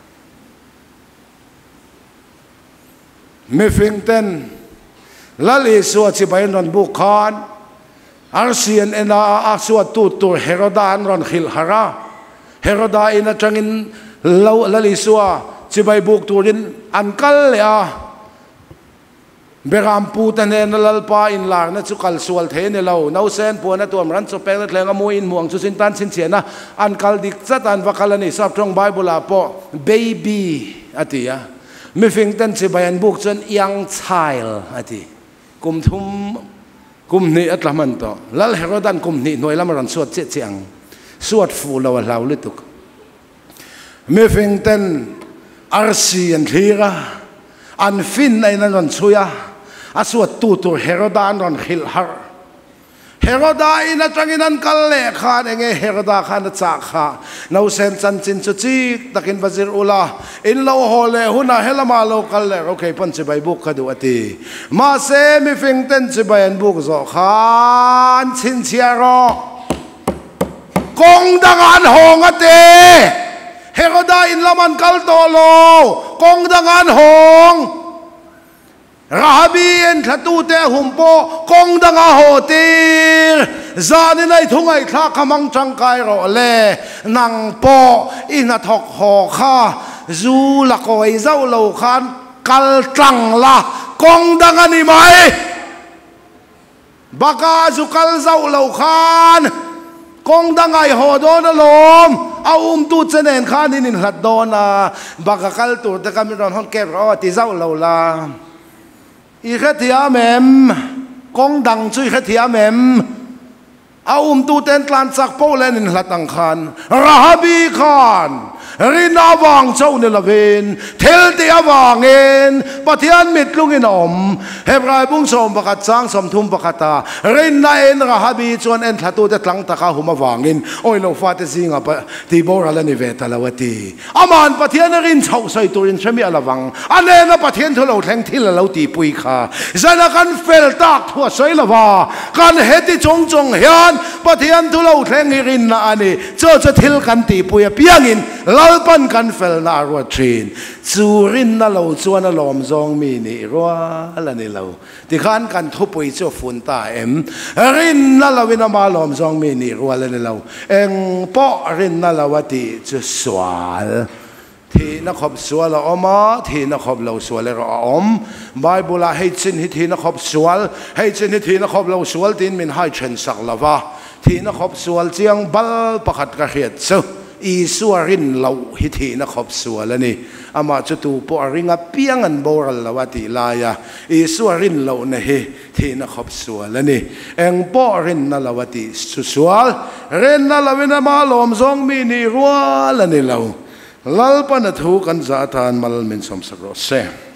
me fing ten lali suwa chi bayin ron bukhan arsian ena a suwa tutur herodan ron khil hara heroda ina changin lali suwa chi bay buk turin ankal ya เบรามปูตันเนนลลปาอินลาร์นั่นจุกัลสวลเทนเราเนาเซนปัวนั่นตัวมันสุเปงนั่นแหลงอมวยอินห่วงสุสินตันสินเสียนะอันกัลดิกจัดอันวักลันนี่สับตรงไบเบิลอาปอเบบี้อติยาไม่ฟิงตันสิบายันบุกจนยังชายลอติกุมทุมกุมนี่อัตละมันต่อแล้วเฮโรดันกุมนี่หน่วยละมันสวดเจียงสวดฟูเราเราลิตุกไม่ฟิงตันอาร์ซีอันทีระอันฟินในนั้นช่วยอาสวดตูตูเฮโรดานรอนฮิลฮาร์เฮโรดาอินจังอินันกัลเล่ขาเองเฮโรดาขานจักขานาเซนซันจินจุจิตะกินบาซิรุลาอินโลโฮเลหุนาเฮลมาโลกัลเล่โอเคพันจิบายบุกขดูอติมาเซมิฟิงเต็นจิบายันบุกโซขานชินเชียรอกงดังอันหงอติเฮโรดาอินละมันกัลโตโลกงดังอันหงราฮบีเอ็นทัตูเตหุมโปกงดังอาโหตีจานินัยทุ่งไอทักขมังจังไกรอเลนังโปอินาทอกหอข้าจูละกอยเจ้าเหล่าขันกัลจังละกงดังอันนี้ไหมบักาจูกัลเจ้าเหล่าขันกงดังไอโหโดนลมเอาอุ้มตูเจเนนขันนินหัดโดนาบักากัลตูแต่กันไม่รอนฮอนเกรอติเจ้าเหล่าลาอีกทีอาเมมกงดังช่วยทีอาเมมเอาอุ้มตูเต็นตลานสักโปเลนินหลัดตังคันราฮบีคานรินาวางเจ้าเนลเวนเทลตีอาวางเงินปะเทียนมิดลุงอินอมเฮบรายบุ้งสมประคัดจ้างสมทุมประคัตารินนาเอ็นราฮบีจวนเอ็นทัตูเตตลังตะข้าหุมาวางเงินโอ้ยเราฟาเตซิงอ่ะที่โบราณนิเวศตะลาวตีอามันปะเทียนรินเช่าใส่ตัวรินเชมีอลาวังอันเนนปะเทียนทุเราแทงที่เราตีปุยขาจะนักันเฟลตักทั่วใส่ละว่าการเหตุจงจงเฮียนปะเทียนทุเราแทงรินนาอันนี้เจ้าจะทิลกันตีปุยเปียงินลปันกันเฟลนารัวทรีนจูรินนั่นเราชวนลมจงมีนี่รัวอะไรนี่เราที่ขันกันทุบไปเจ้าฝุ่นตาเอ็มรินนั่นเราวินามาลมจงมีนี่รัวอะไรนี่เราเอ็งปอรินนั่นเราวัติจะสวลที่นักขบสวลเราออกมาที่นักขบเราสวลเราอมไบเบิลให้จินที่นักขบสวลให้จินที่นักขบเราสวลดินมินให้เชนสักละวะที่นักขบสวลเจียงบัลประคัดกระเฮียดซูอีสัวรินเราฮิตีนักขบสัวแล้วนี่อามาจุตูปอริงaเปียงันโบราณละวัติลายาอีสัวรินเราเนี่ยฮิที่นักขบสัวแล้วนี่เอ็งปอรินนั่นละวัติสุสวลเรนนั่นละวินามาลมซองมีนี่รัวแล้วนี่เราลัลปนัทูกันจาทานมัลมินสมสรเซ